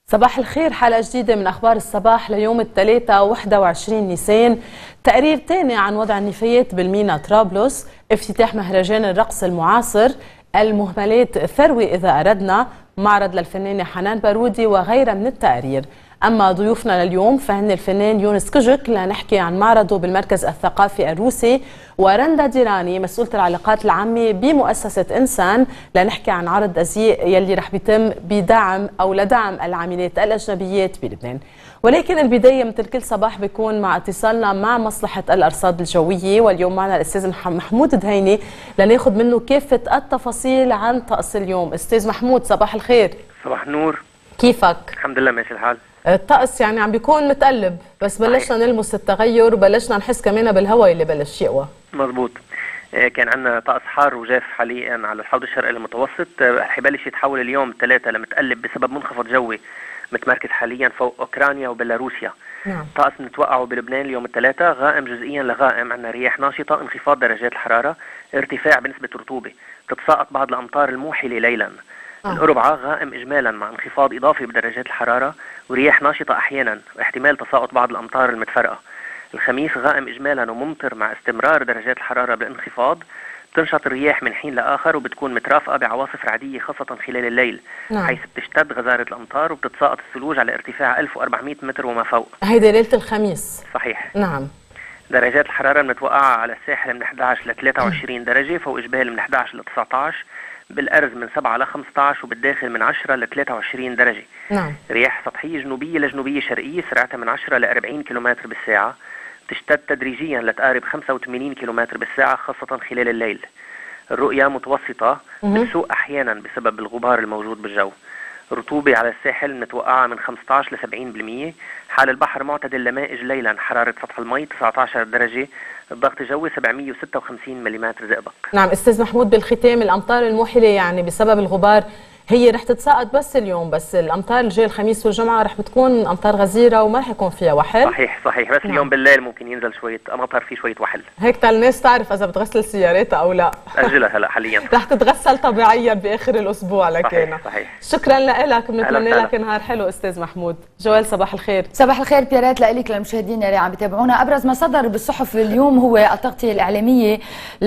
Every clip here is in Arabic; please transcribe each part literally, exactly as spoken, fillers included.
صباح الخير، حلقة جديدة من أخبار الصباح ليوم الثلاثاء واحد وعشرين نيسان. تقرير تاني عن وضع النفايات بالمينا طرابلس، افتتاح مهرجان الرقص المعاصر، المهملات ثروة إذا أردنا، معرض للفنانة حنان بارودي وغيرها من التقارير. أما ضيوفنا لليوم فهن الفنان يونس كجك لنحكي عن معرضه بالمركز الثقافي الروسي، ورندا ديراني مسؤولة العلاقات العامة بمؤسسة إنسان لنحكي عن عرض أزياء يلي رح بيتم بدعم أو لدعم العاملات الأجنبيات بلبنان. ولكن البداية مثل كل صباح بيكون مع اتصالنا مع مصلحة الأرصاد الجوية، واليوم معنا الأستاذ محمود دهيني لناخذ منه كافة التفاصيل عن طقس اليوم. أستاذ محمود صباح الخير. صباح النور، كيفك؟ الحمد لله ماشي الحال. الطقس يعني عم بيكون متقلب، بس بلشنا نلمس التغير وبلشنا نحس كمان بالهواء اللي بلش يقوى. مضبوط. كان عندنا طقس حار وجاف حاليا على الحوض الشرقي المتوسط، حيبلش يتحول اليوم الثلاثاء لمتقلب بسبب منخفض جوي متمركز حاليا فوق اوكرانيا وبيلاروسيا. نعم. طقس متوقعه بلبنان اليوم الثلاثاء غائم جزئيا لغائم، عندنا رياح ناشطه، انخفاض درجات الحراره، ارتفاع بنسبه رطوبه، تتساقط بعض الامطار الموحله ليلا. آه. الأربعاء غائم إجمالا مع انخفاض إضافي بدرجات الحرارة ورياح ناشطة أحيانا واحتمال تساقط بعض الأمطار المتفرقة. الخميس غائم إجمالا وممطر مع استمرار درجات الحرارة بالانخفاض، تنشط الرياح من حين لآخر وبتكون مترافقة بعواصف رعدية خاصة خلال الليل. نعم. حيث بتشتد غزارة الأمطار وبتتساقط الثلوج على ارتفاع ألف وأربعمئة متر وما فوق. هيدي ليلة الخميس. صحيح. نعم. درجات الحرارة المتوقعة على الساحل من أحد عشر ل ثلاثة وعشرين درجة، فوق جبال من أحد عشر ل تسعة عشر، بالأرز من سبعة ل خمسة عشر، وبالداخل من عشرة ل ثلاثة وعشرين درجة. نعم. رياح سطحية جنوبية لجنوبية شرقية سرعتها من عشرة ل أربعين كيلومتر بالساعة، تشتد تدريجيا لتقارب خمسة وثمانين كيلومتر بالساعة خاصة خلال الليل. الرؤية متوسطة، بتسوء أحيانا بسبب الغبار الموجود بالجو. رطوبة على الساحل متوقعة من خمسة عشر ل سبعين بالمئة. حال البحر معتدل لمائج ليلا، حرارة سطح المي تسعة عشر درجة، الضغط الجوي سبعمئة وستة وخمسين ملم زئبق. نعم استاذ محمود، بالختام الامطار الموحله يعني بسبب الغبار هي رح تتساقط بس اليوم، بس الامطار الجاي الخميس والجمعه رح بتكون امطار غزيره وما رح يكون فيها وحل. صحيح صحيح، بس نعم. اليوم بالليل ممكن ينزل شويه مطر، في شويه وحل هيك تا الناس تعرف اذا بتغسل سياراتها او لا. اجلها هلا حاليا رح تتغسل طبيعيا باخر الاسبوع لكن. صحيح صحيح. شكرا لك، بنتمنى لك نهار حلو استاذ محمود. جوال صباح الخير. صباح الخير بيارات لك للمشاهدين اللي عم بيتابعونا. ابرز ما صدر بالصحف اليوم هو التغطيه الاعلاميه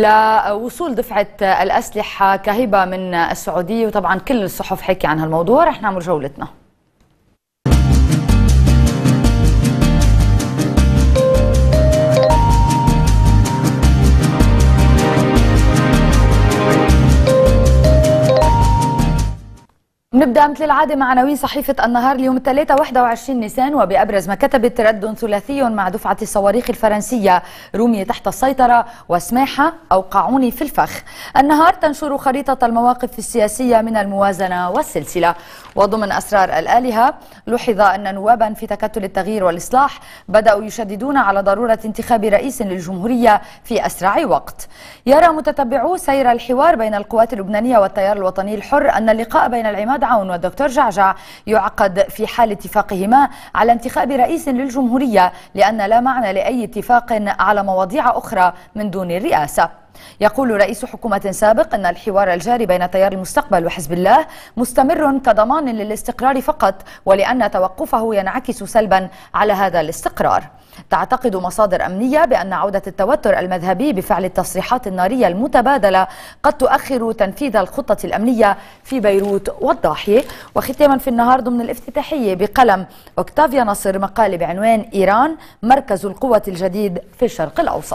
لوصول دفعه الاسلحه كهبه من السعوديه، وطبعا كل الصحف حكي عن هالموضوع. رح نعمل جولتنا. نبدأ مثل العادة مع عناوين صحيفة النهار اليوم الثلاثاء واحد وعشرين نيسان، وبأبرز ما كتبت: تردد ثلاثي مع دفعة الصواريخ الفرنسية، رومية تحت السيطرة، وسماحة أوقعوني في الفخ. النهار تنشر خريطة المواقف السياسية من الموازنة والسلسلة. وضمن أسرار الآلهة لوحظ أن نوابا في تكتل التغيير والإصلاح بدأوا يشددون على ضرورة انتخاب رئيس للجمهورية في أسرع وقت. يرى متتبعو سير الحوار بين القوات اللبنانية والتيار الوطني الحر أن اللقاء بين العماد عون والدكتور جعجع يعقد في حال اتفاقهما على انتخاب رئيس للجمهورية، لأن لا معنى لأي اتفاق على مواضيع أخرى من دون الرئاسة. يقول رئيس حكومة سابق أن الحوار الجاري بين تيار المستقبل وحزب الله مستمر كضمان للاستقرار فقط، ولأن توقفه ينعكس سلبا على هذا الاستقرار. تعتقد مصادر أمنية بأن عودة التوتر المذهبي بفعل التصريحات النارية المتبادلة قد تؤخر تنفيذ الخطة الأمنية في بيروت والضاحية. وختاما في النهار ضمن الافتتاحية بقلم أوكتافيا نصر مقال بعنوان: إيران مركز القوة الجديد في الشرق الأوسط.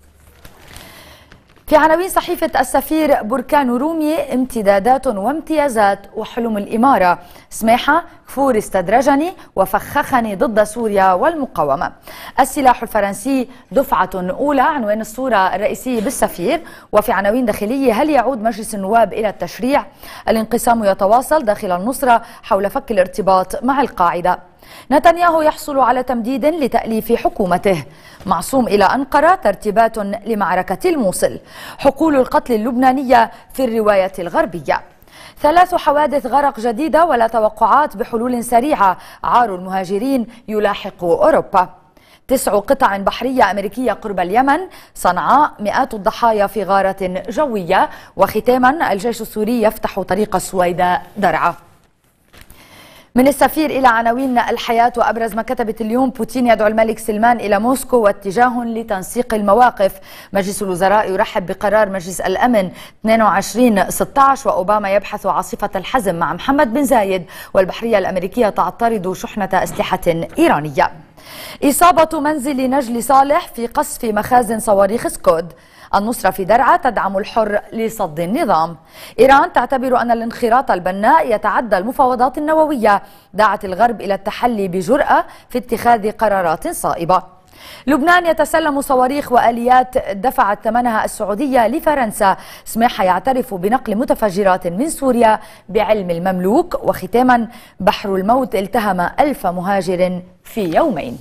في عناوين صحيفة السفير: بركان رومية امتدادات وامتيازات وحلم الإمارة، سماحة كفور استدرجني وفخخني ضد سوريا والمقاومة. السلاح الفرنسي دفعة أولى، عنوان الصورة الرئيسية بالسفير. وفي عناوين داخلية: هل يعود مجلس النواب إلى التشريع؟ الانقسام يتواصل داخل النصرة حول فك الارتباط مع القاعدة. نتنياهو يحصل على تمديد لتأليف حكومته. معصوم إلى أنقرة، ترتيبات لمعركة الموصل. حقول القتل اللبنانية في الرواية الغربية. ثلاث حوادث غرق جديدة ولا توقعات بحلول سريعة، عار المهاجرين يلاحق أوروبا. تسع قطع بحرية أمريكية قرب اليمن. صنعاء مئات الضحايا في غارة جوية. وختاما الجيش السوري يفتح طريق السويداء درعا. من السفير إلى عناوين الحياة وأبرز ما كتبت اليوم. بوتين يدعو الملك سلمان إلى موسكو واتجاه لتنسيق المواقف. مجلس الوزراء يرحب بقرار مجلس الأمن اثنين وعشرين ستة عشر، وأوباما يبحث عاصفة الحزم مع محمد بن زايد، والبحرية الأمريكية تعترض شحنة أسلحة إيرانية. إصابة منزل نجل صالح في قصف مخازن صواريخ سكود. النصرة في درعا تدعم الحر لصد النظام. إيران تعتبر أن الانخراط البناء يتعدى المفاوضات النووية. دعت الغرب إلى التحلي بجرأة في اتخاذ قرارات صائبة. لبنان يتسلم صواريخ وآليات دفعت ثمنها السعودية لفرنسا. سماحة يعترف بنقل متفجرات من سوريا بعلم المملوك. وختاما، بحر الموت التهم ألف مهاجر في يومين.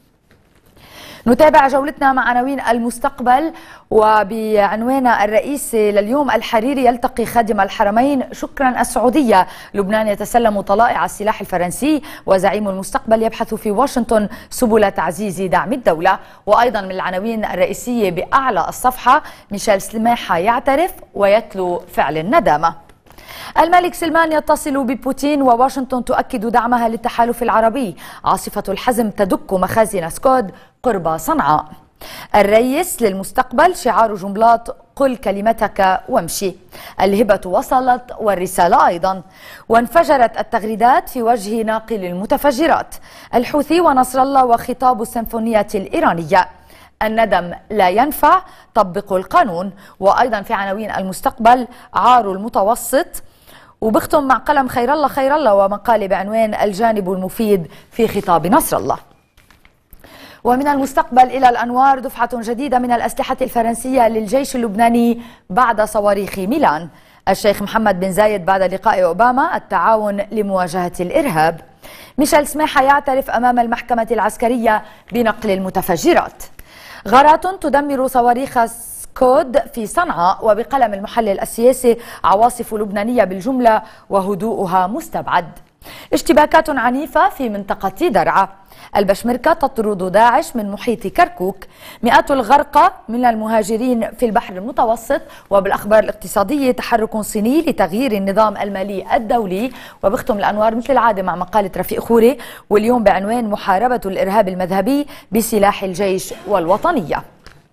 نتابع جولتنا مع عناوين المستقبل، وبعنوان الرئيسي لليوم: الحريري يلتقي خادم الحرمين، شكرا السعودية. لبنان يتسلم طلائع السلاح الفرنسي، وزعيم المستقبل يبحث في واشنطن سبل تعزيز دعم الدولة. وأيضا من العناوين الرئيسية بأعلى الصفحة: ميشيل سماحة يعترف ويتلو فعل الندامة. الملك سلمان يتصل ببوتين، وواشنطن تؤكد دعمها للتحالف العربي. عاصفة الحزم تدك مخازن سكود قرب صنعاء. الرئيس للمستقبل شعار جملات: قل كلمتك وامشي. الهبة وصلت والرسالة أيضا. وانفجرت التغريدات في وجه ناقل المتفجرات. الحوثي ونصر الله وخطاب السيمفونية الإيرانية. الندم لا ينفع، طبقوا القانون. وأيضا في عناوين المستقبل: عار المتوسط. وبختم مع قلم خير الله خير الله ومقالة بعنوان الجانب المفيد في خطاب نصر الله. ومن المستقبل إلى الأنوار: دفعة جديدة من الأسلحة الفرنسية للجيش اللبناني بعد صواريخ ميلان. الشيخ محمد بن زايد بعد لقاء أوباما: التعاون لمواجهة الإرهاب. ميشيل سماحة يعترف أمام المحكمة العسكرية بنقل المتفجرات. غارات تدمر صواريخ سكود في صنعاء. وبقلم المحلل السياسي: عواصف لبنانية بالجملة وهدوءها مستبعد. اشتباكات عنيفة في منطقة درعا. البشمركة تطرد داعش من محيط كركوك. مئات الغرقى من المهاجرين في البحر المتوسط. وبالأخبار الاقتصادية: تحرك صيني لتغيير النظام المالي الدولي. وبختم الأنوار مثل العادة مع مقالة رفيق خوري، واليوم بعنوان محاربة الإرهاب المذهبي بسلاح الجيش والوطنية.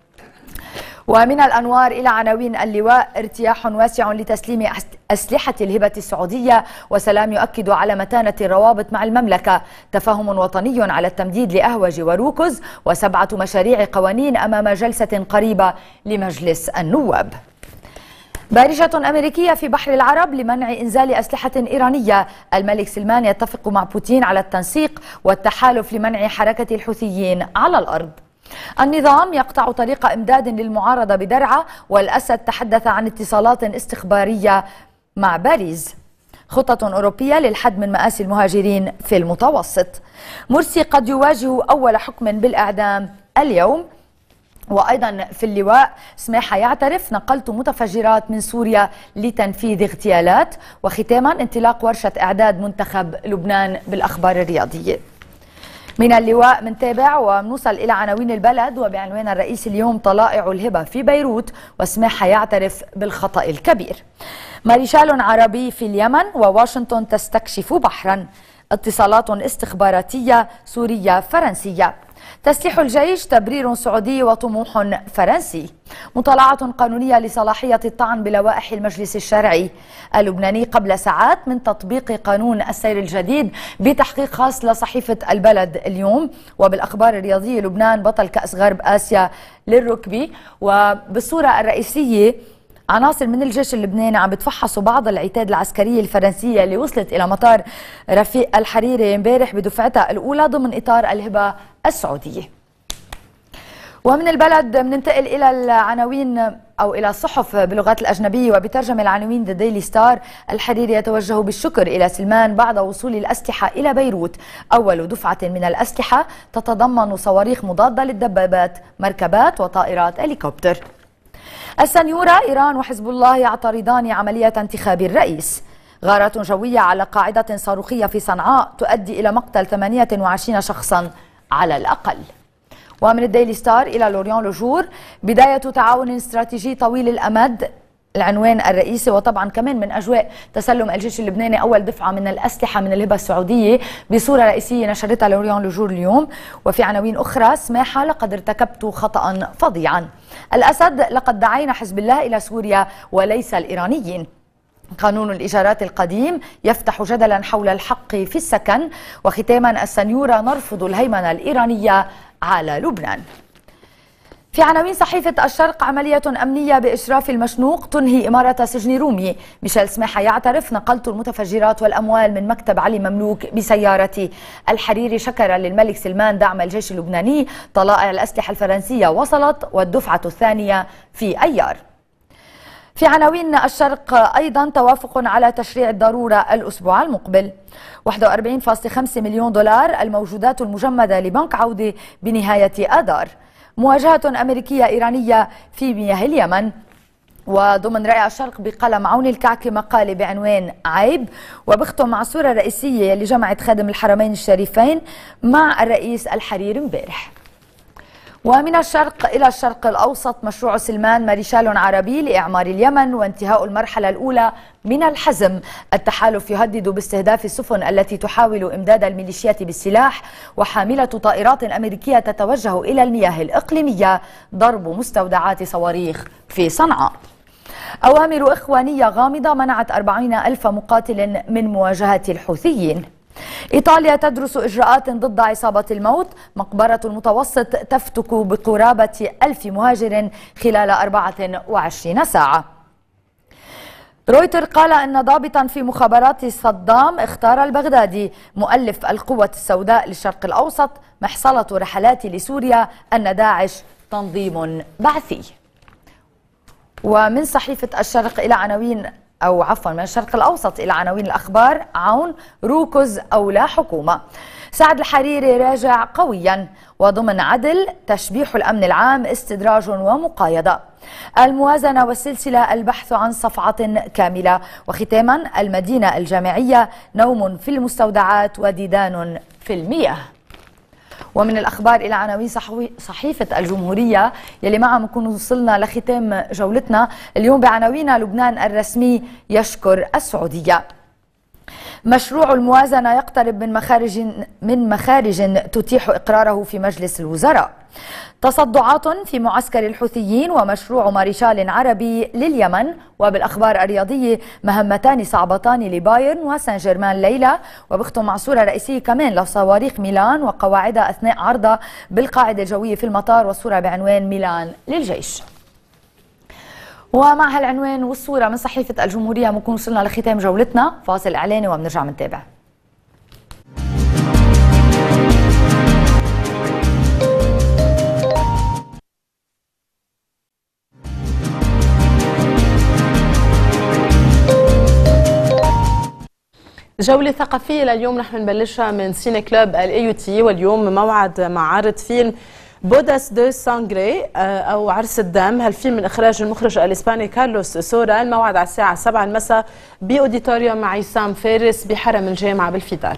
ومن الأنوار إلى عناوين اللواء: ارتياح واسع لتسليم أسلحة الهبة السعودية، وسلام يؤكد على متانة الروابط مع المملكة. تفاهم وطني على التمديد لأهوج وروكز، وسبعة مشاريع قوانين أمام جلسة قريبة لمجلس النواب. بارجة أمريكية في بحر العرب لمنع إنزال أسلحة إيرانية. الملك سلمان يتفق مع بوتين على التنسيق والتحالف لمنع حركة الحوثيين على الأرض. النظام يقطع طريق إمداد للمعارضة بدرعا، والأسد تحدث عن اتصالات استخبارية مع باريس. خطة أوروبية للحد من مآسي المهاجرين في المتوسط. مرسي قد يواجه أول حكم بالإعدام اليوم. وأيضا في اللواء: سماحة يعترف نقلت متفجرات من سوريا لتنفيذ اغتيالات. وختاما: انطلاق ورشة إعداد منتخب لبنان بالأخبار الرياضية. من اللواء منتابع ونوصل إلى عناوين البلد، وبعنوان الرئيسي اليوم: طلائع الهبة في بيروت، وسماحة يعترف بالخطأ الكبير. مارشال عربي في اليمن، وواشنطن تستكشف بحرا. اتصالات استخباراتية سورية فرنسية. تسليح الجيش تبرير سعودي وطموح فرنسي. مطالعة قانونية لصلاحية الطعن بلوائح المجلس الشرعي. اللبناني قبل ساعات من تطبيق قانون السير الجديد بتحقيق خاص لصحيفة البلد اليوم. وبالأخبار الرياضية: لبنان بطل كأس غرب آسيا للركبي. وبالصورة الرئيسية: عناصر من الجيش اللبناني عم بتفحصوا بعض العتاد العسكرية الفرنسية اللي وصلت إلى مطار رفيق الحريري امبارح بدفعتها الأولى ضمن إطار الهبة السعودية. ومن البلد بننتقل إلى العناوين أو إلى الصحف باللغات الأجنبية، وبترجم العناوين ذا ديلي ستار: الحريري يتوجه بالشكر إلى سلمان بعد وصول الأسلحة إلى بيروت. أول دفعة من الأسلحة تتضمن صواريخ مضادة للدبابات، مركبات وطائرات هليكوبتر. السنيورة: إيران وحزب الله يعترضان عملية انتخاب الرئيس. غارات جوية على قاعدة صاروخية في صنعاء تؤدي إلى مقتل ثمانية وعشرين شخصا على الأقل. ومن الديلي ستار إلى لوريان لوجور: بداية تعاون استراتيجي طويل الأمد العنوان الرئيسي، وطبعا كمان من أجواء تسلم الجيش اللبناني أول دفعة من الأسلحة من الهبة السعودية بصورة رئيسية نشرتها لوريان لوجور اليوم. وفي عناوين أخرى: سماحة لقد ارتكبت خطأ فظيعا. الأسد: لقد دعينا حزب الله إلى سوريا وليس الإيرانيين. قانون الإيجارات القديم يفتح جدلا حول الحق في السكن. وختاما: السنيورة: نرفض الهيمنة الإيرانية على لبنان. في عناوين صحيفة الشرق: عملية أمنية بإشراف المشنوق تنهي إمارة سجن رومي. ميشيل سماحة يعترف: نقلت المتفجرات والأموال من مكتب علي مملوك بسيارتي. الحريري شكر للملك سلمان دعم الجيش اللبناني. طلائع الأسلحة الفرنسية وصلت والدفعة الثانية في أيار. في عناوين الشرق أيضا: توافق على تشريع الضرورة الأسبوع المقبل. واحد وأربعين فاصلة خمسة مليون دولار الموجودات المجمدة لبنك عودة بنهاية آذار. مواجهة أمريكية إيرانية في مياه اليمن. وضمن رأي الشرق بقلم عون الكعكي مقالة بعنوان عيب. وبختم مع الصورة الرئيسية اللي جمعت خادم الحرمين الشريفين مع الرئيس الحريري امبارح. ومن الشرق إلى الشرق الأوسط: مشروع سلمان مريشال عربي لإعمار اليمن وانتهاء المرحلة الأولى من الحزم. التحالف يهدد باستهداف السفن التي تحاول إمداد الميليشيات بالسلاح. وحاملة طائرات أمريكية تتوجه إلى المياه الإقليمية. ضرب مستودعات صواريخ في صنعاء. أوامر إخوانية غامضة منعت أربعين ألف مقاتل من مواجهة الحوثيين. إيطاليا تدرس إجراءات ضد عصابة الموت. مقبرة المتوسط تفتك بقرابة ألف مهاجر خلال أربعة وعشرين ساعة. رويتر قال أن ضابطا في مخابرات صدام اختار البغدادي مؤلف القوة السوداء للشرق الأوسط محصلة رحلات لسوريا أن داعش تنظيم بعثي. ومن صحيفة الشرق إلى عناوين أو عفوا من الشرق الأوسط إلى عناوين الأخبار: عون روكز أو لا حكومة. سعد الحريري راجع قويا. وضمن عدل: تشبيح الأمن العام استدراج ومقايضة. الموازنة والسلسلة: البحث عن صفعة كاملة. وختاما: المدينة الجامعية: نوم في المستودعات وديدان في المياه. ومن الأخبار إلى عناوين صحيفة الجمهورية يلي معها بنكون وصلنا لختام جولتنا اليوم بعناوينها: لبنان الرسمي يشكر السعودية. مشروع الموازنة يقترب من مخارج من مخارج تتيح إقراره في مجلس الوزراء. تصدعات في معسكر الحوثيين ومشروع ماريشال عربي لليمن. وبالأخبار الرياضية: مهمتان صعبتان لبايرن وسان جيرمان ليلى. وبختم مع صورة رئيسية كمان لصواريخ ميلان وقواعدها أثناء عرضها بالقاعدة الجوية في المطار، والصورة بعنوان ميلان للجيش. ومع هالعنوان والصورة من صحيفة الجمهورية بنكون وصلنا لختام جولتنا. فاصل إعلاني وبنرجع بنتابع. جولة ثقافية لليوم رح نبلشها من سيني كلوب الاي يو تي، واليوم موعد مع عرض فيلم بوداس دو سانغري او عرس الدم. هالفيلم من اخراج المخرج الاسباني كارلوس سورا. الموعد على الساعة سبعة المساء باوديتوريوم مع عصام فارس بحرم الجامعة بالفدار.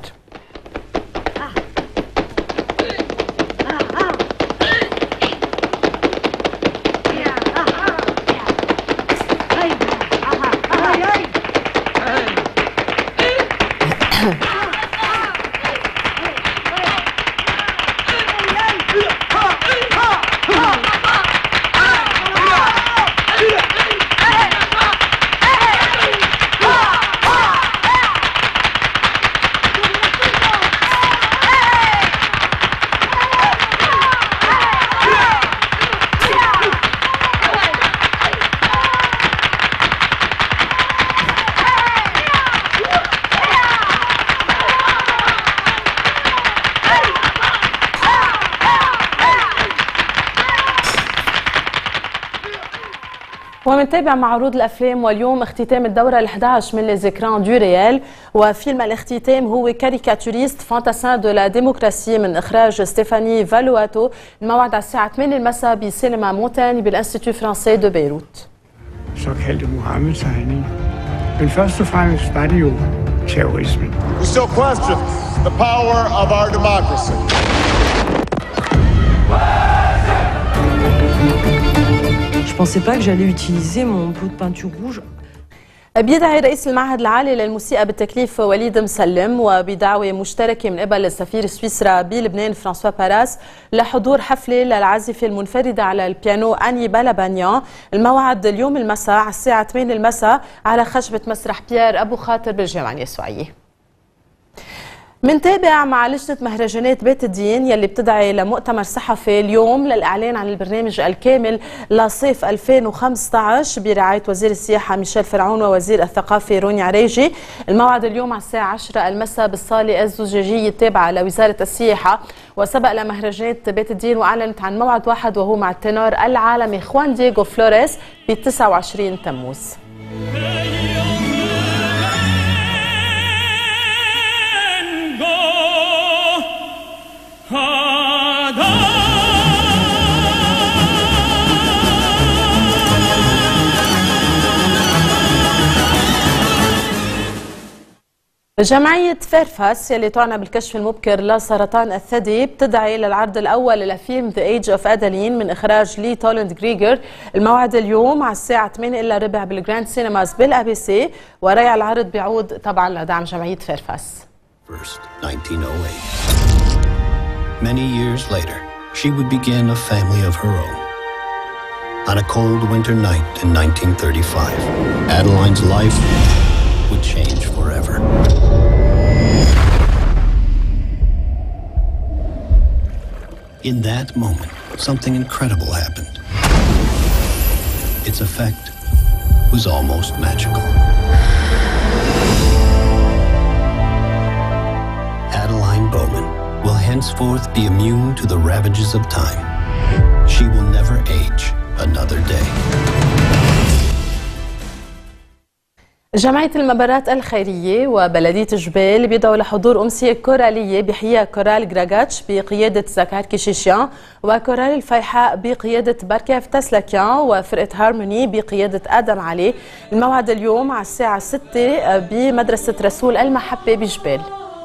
ومنتابع مع عروض الافلام، واليوم اختتام الدوره الأحد عشر من ليزيكران دو ريال، وفيلم الاختتام هو كاريكاتوريست فانتاسان دو لا ديموكراسي من اخراج ستيفاني فالواتو. الموعد على الساعه ثمانية المساء بسينما مونتاني بالانستيتو فرانسي دو بيروت. såkaldte Mohammed-tegning. Men først og fremmest var det jo terrorismen. We still question the power of our democracy. pensais pas que j'allais utiliser mon pot de peinture rouge. بيدعي رئيس المعهد العالي للموسيقى بالتكليف وليد مسلم وبدعوة مشتركة من قبل السفير سويسرا بلبنان فرانسوا باراس لحضور حفلة للعازفة المنفردة على البيانو أني بالابانيان. الموعد اليوم المساء على الساعة ثمانية المساء على خشبة مسرح بيير أبو خاطر بالجامعة اليسوعية. منتابع مع لجنة مهرجانات بيت الدين يلي بتدعي لمؤتمر صحفي اليوم للإعلان عن البرنامج الكامل لصيف ألفين وخمسة عشر برعاية وزير السياحة ميشيل فرعون ووزير الثقافة روني عريجي. الموعد اليوم على الساعة عشرة المساء بالصالة الزجاجية التابعة لوزارة السياحة. وسبق لمهرجانات بيت الدين وأعلنت عن موعد واحد وهو مع التنور العالمي خوان دييغو فلوريس ب تسعة وعشرين تموز. جمعية فيرفاس يلي تعنى بالكشف المبكر لسرطان الثدي بتدعي للعرض الأول لفيلم The Age of Adeline من إخراج لي تولند غريغر. الموعد اليوم على الساعة ثمانية إلا ربع بالجراند سينماز بالأي بي سي وريع العرض بيعود طبعا لدعم جمعية فيرفاس. First, nineteen oh eight. Many years later, she would begin a family of her own. On a cold winter night in nineteen thirty-five, Adeline's life would change forever. In that moment, something incredible happened. Its effect was almost magical. Adeline Bowman will henceforth be immune to the ravages of time. She will never age another day. جمعية المبارات الخيرية وبلدية جبال بيدعوا لحضور أمسية كورالية بحياة كورال جراغاتش بقيادة زكار كيشيشيان وكورال الفيحاء بقيادة باركيف تسلكيان وفرقة هارموني بقيادة آدم علي. الموعد اليوم على الساعة ستة بمدرسة رسول المحبة بجبال.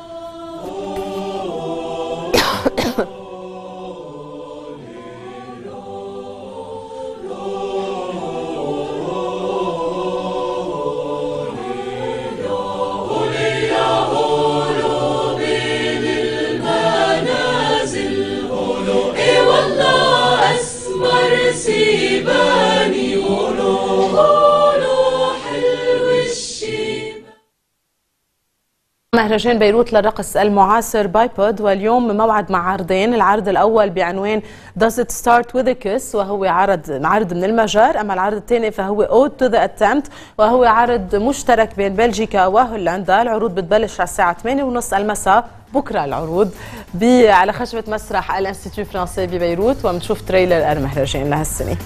مهرجان بيروت للرقص المعاصر بايبود واليوم موعد مع عرضين. العرض الأول بعنوان Does it start with a kiss وهو عرض عرض من المجر، أما العرض الثاني فهو Ode to the attempt وهو عرض مشترك بين بلجيكا وهولندا. العروض بتبلش على الساعة ثمانية وثلاثين المساء بكرة العروض على خشبة مسرح الانستيتيو فرنسي ببيروت وبنشوف تريلر المهرجان لهالسنة.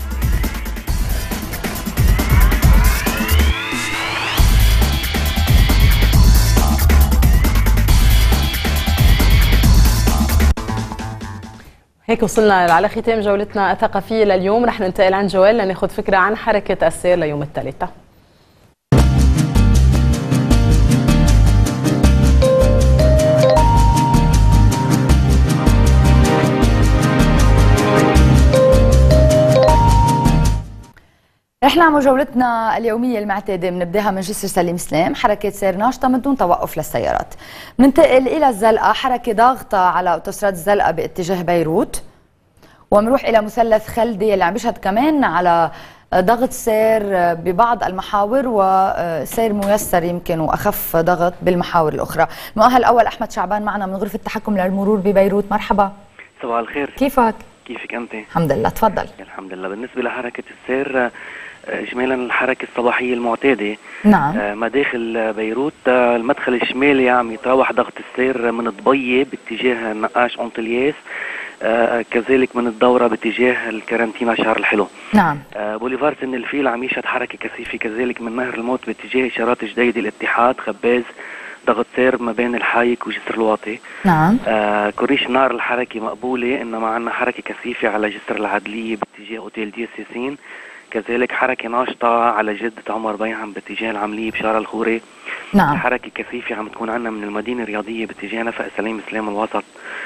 هيك وصلنا على ختام جولتنا الثقافية لليوم. رح ننتقل عن جوال لناخذ فكرة عن حركة السير ليوم الثلاثاء. رحنا على جولتنا اليومية المعتادة بنبداها من جسر سليم سلام، حركة سير ناشطة من دون توقف للسيارات. بننتقل إلى الزلقة، حركة ضاغطة على أوتوستراد الزلقة باتجاه بيروت. ومروح إلى مثلث خلدي اللي عم بيشهد كمان على ضغط سير ببعض المحاور وسير ميسر يمكن وأخف ضغط بالمحاور الأخرى. المؤهل الأول أحمد شعبان معنا من غرفة التحكم للمرور ببيروت. مرحبا. صباح الخير. كيفك؟ كيفك أنت؟ الحمد لله، تفضل. الحمد لله. بالنسبة لحركة السير إجمالا الحركة الصباحية المعتادة. نعم. مداخل بيروت المدخل الشمالي عم يتراوح ضغط السير من ضبية باتجاه نقاش أنطلياس، آه كذلك من الدورة باتجاه الكارنتينا شهر الحلو. نعم. آه بوليفار سن الفيل عم يشهد حركة كثيفة، كذلك من نهر الموت باتجاه إشارات جديدة الاتحاد خباز ضغط سير ما بين الحايك وجسر الواطي. نعم. آه كوريش النار الحركة مقبولة، إنما عندنا حركة كثيفة على جسر العدلية باتجاه أوتيل ديوسيسين، كذلك حركة ناشطة على جدة عمر بيعم باتجاه العملية بشارع الخوري. نعم. حركة كثيفة عم تكون عندنا من المدينة الرياضية باتجاه نفق سليم سلام الوسط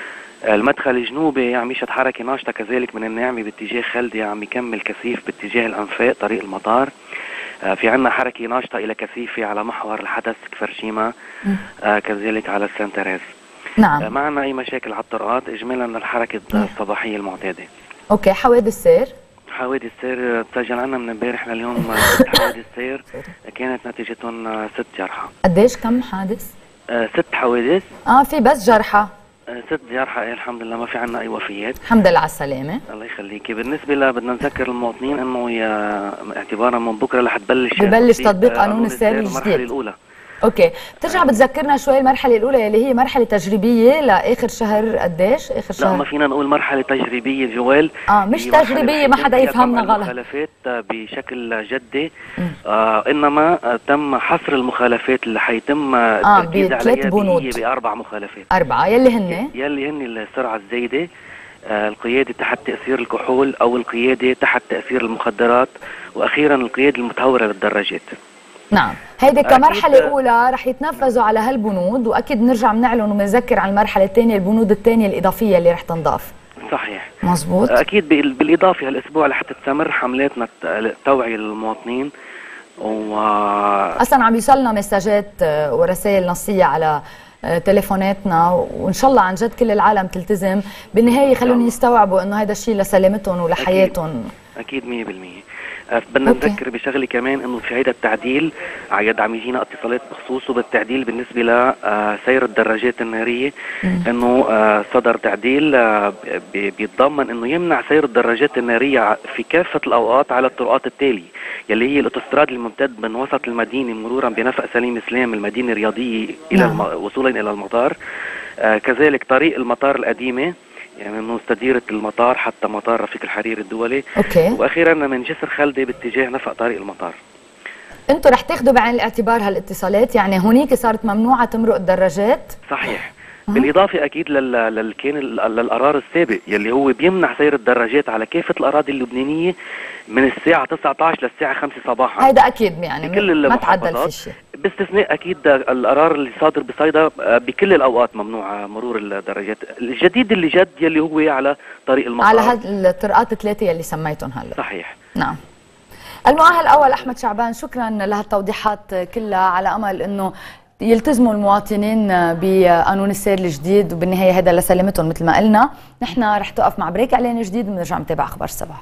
المدخل الجنوبي عم يشهد حركة ناشطة كذلك من الناعمة باتجاه خلدية، عم يكمل كثيف باتجاه الأنفاق طريق المطار. في عنا حركة ناشطة إلى كثيفة على محور الحدث كفرشيما، آه كذلك على السنتريز. نعم. آه معنا أي مشاكل على الطرقات إجمالا الحركة الصباحية المعتادة. أوكي. حوادث سير؟ حوادث سير تسجل عنا من امبارح لليوم ست حوادث سير كانت نتيجتهم ست جرحى. قديش كم حادث؟ آه ست حوادث. اه في بس جرحى؟ ست جرحى ايه الحمد لله، ما في عنا اي وفيات. الحمد لله على السلامة. الله يخليكي. بالنسبة ل بدنا نذكر المواطنين انه اعتبارا من بكره رح تبلش ببلش تطبيق قانون السير الجديد المرحلة الأولى. اوكي، بترجع بتذكرنا شوي المرحلة الأولى اللي هي مرحلة تجريبية لآخر شهر قديش؟ آخر شهر؟ لا ما فينا نقول مرحلة تجريبية جوال. اه مش تجريبية، ما حدا يفهمنا غلط. المخالفات بشكل جدي، آه انما تم حصر المخالفات اللي حيتم اه بثلاث بنود، بأربع مخالفات. أربعة يلي هن؟ يلي هن السرعة الزايدة، آه القيادة تحت تأثير الكحول أو القيادة تحت تأثير المخدرات، وأخيرا القيادة المتهورة للدراجات. نعم، هيدي كمرحلة أولى رح يتنفذوا على هالبنود، وأكيد بنرجع بنعلن وبنذكر عن المرحلة الثانية البنود الثانية الإضافية اللي رح تنضاف. صحيح. مزبوط. أكيد بالإضافة هالأسبوع رح تستمر حملاتنا التوعية للمواطنين، و أصلا عم يوصلنا مساجات ورسائل نصية على تليفوناتنا، وإن شاء الله عن جد كل العالم تلتزم. بالنهاية خلوني يستوعبوا إنه هذا الشيء لسلامتهم ولحياتهم. أكيد مية بالمية. بدنا نذكر بشغله كمان انه في هيدا التعديل عيد عم يجينا اتصالات بخصوصه بالتعديل بالنسبه لسير الدراجات الناريه، انه صدر تعديل بيتضمن انه يمنع سير الدراجات الناريه في كافه الاوقات على الطرقات التاليه يلي هي الاوتوستراد الممتد من وسط المدينه مرورا بنفق سليم اسلام المدينه الرياضيه الى الم... وصولا الى المطار، كذلك طريق المطار القديمه يعني من مستديرة المطار حتى مطار رفيق الحريري الدولي. أوكي. واخيرا من جسر خلدة باتجاه نفق طريق المطار. انتم رح تاخذوا بعين الاعتبار هالاتصالات، يعني هونيك صارت ممنوعة تمرق الدراجات؟ صحيح. أه. بالاضافة اكيد لل لل كان للقرار السابق يلي هو بيمنع سير الدراجات على كافة الاراضي اللبنانية من الساعة تسعة عشر للساعة خمسة صباحا. هيدا اكيد يعني بكل ما تعدل في شيء. باستثناء اكيد القرار اللي صادر بصيدا بكل الاوقات ممنوع مرور الدراجات. الجديد اللي جد يلي هو على طريق المطار على هاد الطرقات الثلاثه يلي سميتهم هلا. صحيح. نعم. المؤهل الاول احمد شعبان، شكرا لهالتوضيحات كلها، على امل انه يلتزموا المواطنين بقانون السير الجديد، وبالنهايه هذا لسلامتهم مثل ما قلنا. نحن رح توقف مع بريك اعلاني جديد وبنرجع نتابع اخبار الصباح.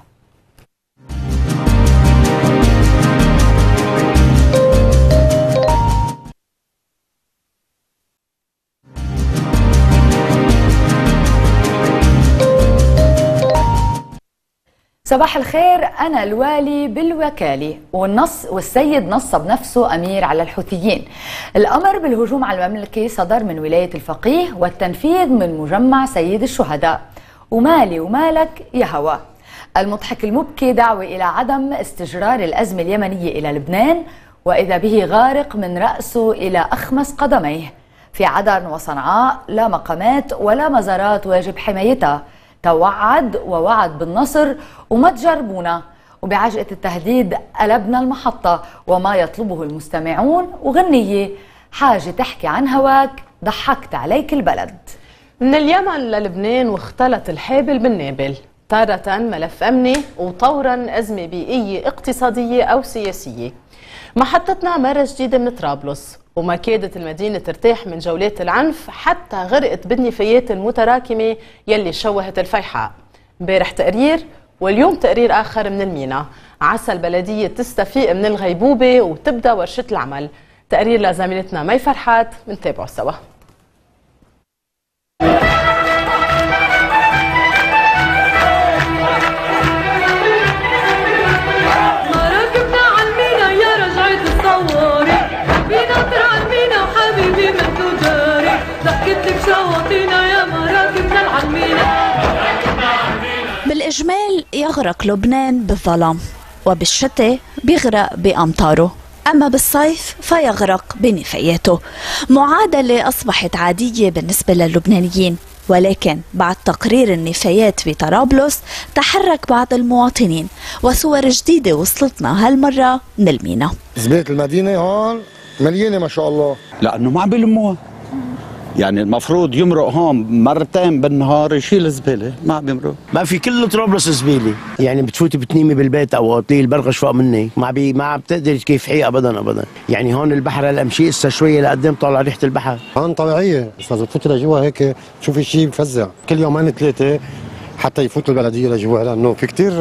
صباح الخير. أنا الوالي بالوكالة، والنص والسيد نصب نفسه أمير على الحوثيين. الأمر بالهجوم على المملكة صدر من ولاية الفقيه والتنفيذ من مجمع سيد الشهداء. ومالي ومالك يا هوا. المضحك المبكي دعوة إلى عدم استجرار الأزمة اليمنية إلى لبنان، وإذا به غارق من رأسه إلى أخمص قدميه. في عدن وصنعاء لا مقامات ولا مزارات واجب حمايتها. توعد ووعد بالنصر وما تجربونا، وبعجقة التهديد قلبنا المحطة وما يطلبه المستمعون، وغنية حاجة تحكي عن هواك ضحكت عليك البلد. من اليمن للبنان واختلط الحابل بالنابل، تارة ملف أمني وطورا أزمة بيئية اقتصادية أو سياسية. محطتنا مرة جديدة من طرابلس، وما كادت المدينة ترتاح من جولات العنف حتى غرقت بالنفايات المتراكمة يلي شوهت الفيحاء. امبارح تقرير واليوم تقرير آخر من المينا، عسى البلدية تستفيق من الغيبوبة وتبدأ ورشة العمل. تقرير لزميلتنا مي فرحات منتابعه سوا. بالإجمال يغرق لبنان بالظلام، وبالشتاء بيغرق بأمطاره، أما بالصيف فيغرق بنفاياته. معادلة أصبحت عادية بالنسبة للبنانيين، ولكن بعد تقرير النفايات بطرابلس تحرك بعض المواطنين، وصور جديدة وصلتنا هالمرة من المينا. زبالة المدينة هون مليانة ما شاء الله، لأنه ما عم بيلموها يعني المفروض يمرق هون مرتين بالنهار يشيل زباله، ما بيمرق. ما في كل طرابلس زباله، يعني بتفوتي بتنيمي بالبيت او تلاقي البرغش فوق منك، ما بي ما بتقدري تكيفحيه ابدا ابدا. يعني هون البحر هلا مشي هسه شويه لقدام طالع ريحه البحر. هون طبيعيه، بس اذا بتفوتي لجوا هيك تشوفي شيء بفزع، كل يومين ثلاثه حتى يفوت البلديه لجوا، لانه في كثير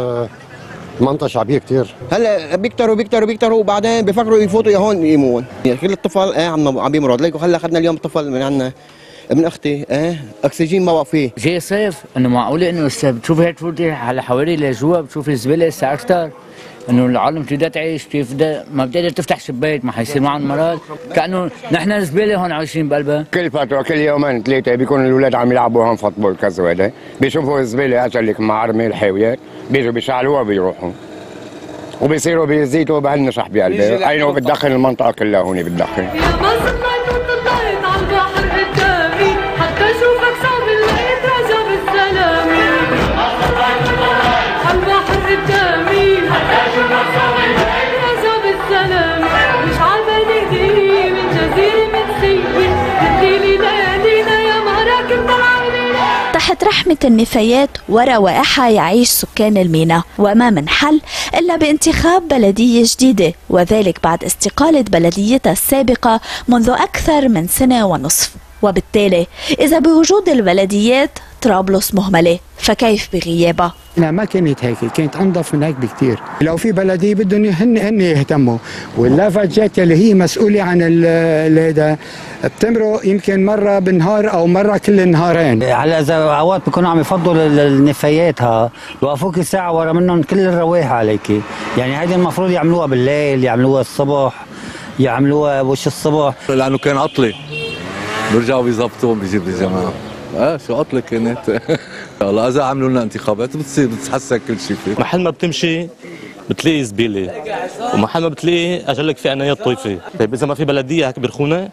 منطقه شعبيه كثير. هلا بيكتروا بيكتروا بيكتروا وبعدين بيفكروا يفوتوا هون يمون. يعني كل الطفل ايه عم عم بيمرض، ليكوا هلا اخذنا اليوم طفل من عندنا ابن اختي ايه اكسجين ما بقى فيه. جاي صيف انه معقوله انه بتشوفي هيك تفوتي على حوالي لجوا بتشوفي الزباله هسه اكثر، انه العالم تبدا تعيش كيف ده ما بتقدر تفتح شباك، ما حيصير معهم مرض، كانه نحن الزباله هون عايشين بقلبها. كل فتره كل يومين ثلاثه بيكونوا الاولاد عم يلعبوا هون فوتبول كذا وهذا، بيشوفوا الزباله اجلك معرمه الحاويات، بيجوا بيشعلوها وبيروحوا وبيصيروا بيزيدوا بهالنشح بقلبها، عينه بتدخن المنطقه كلها هون بتدخن. يا مصر طلعت طلعت على البحر قدامي، حتى اشوفك صعب لقيت رجا بالسلامي. يا مصر طلعت طلعت على البحر قدامي، حتى اشوفك صعب لقيت رجا بالسلامي. مش عالبالي هدية من جزيرة منسية، بديلي ليالينا يا مراكب طلعيني. تحت رحمة النفايات وروائحها يعيش سكان الميناء، وما من حل إلا بانتخاب بلدية جديدة، وذلك بعد استقالة بلديتها السابقة منذ أكثر من سنة ونصف. وبالتالي إذا بوجود البلديات طرابلس مهملة، فكيف بغيابها؟ لا ما كانت هيك، كانت انظف من هيك بكثير. لو في بلديه بدهم هن هن يهتموا، واللافاجات اللي هي مسؤوله عن هذا بتمرق يمكن مره بالنهار او مره كل النهارين. على اذا اوقات بيكونوا عم يفضلوا النفايات ها يوقفوك ساعه ورا منهم كل الروائح عليك، يعني هيدي المفروض يعملوها بالليل، يعملوها الصبح، يعملوها وش الصبح، لانه كان عطله بيرجعوا بيظبطوا بيجيب الجماعه. اه شو عطله كانت. والله اذا عملوا لنا انتخابات بتصير بتتحسن كل شيء فيه. محل ما بتمشي بتلاقي زباله، ومحل ما بتلاقي اجلك في عنايات طايفه. طيب اذا ما في بلديه هيك بيرخونا،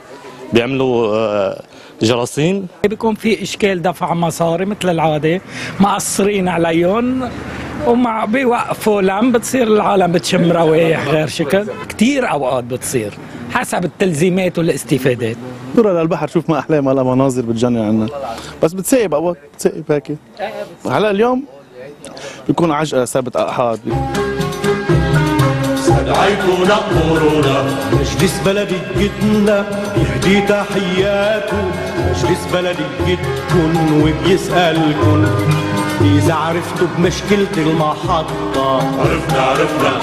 بيعملوا جراثيم، بيكون في اشكال دفع مصاري مثل العاده، مقصرين عليهم ومع بيوقفوا لم بتصير العالم بتشم روايح غير شكل، كثير اوقات بتصير حسب التلزيمات والاستفادات. دور للبحر شوف ما احلى، ما لها مناظر بتجنن عنا، بس بتسيب اوقات بتسيب هيك. هلا اليوم بيكون عجقه ثابت احاد. استدعيتونا قرونا مجلس بلديتنا يهدي تحياته، مجلس بلديتكن وبيسألكن إذا عرفتوا بمشكلة المحطة. عرفنا عرفنا.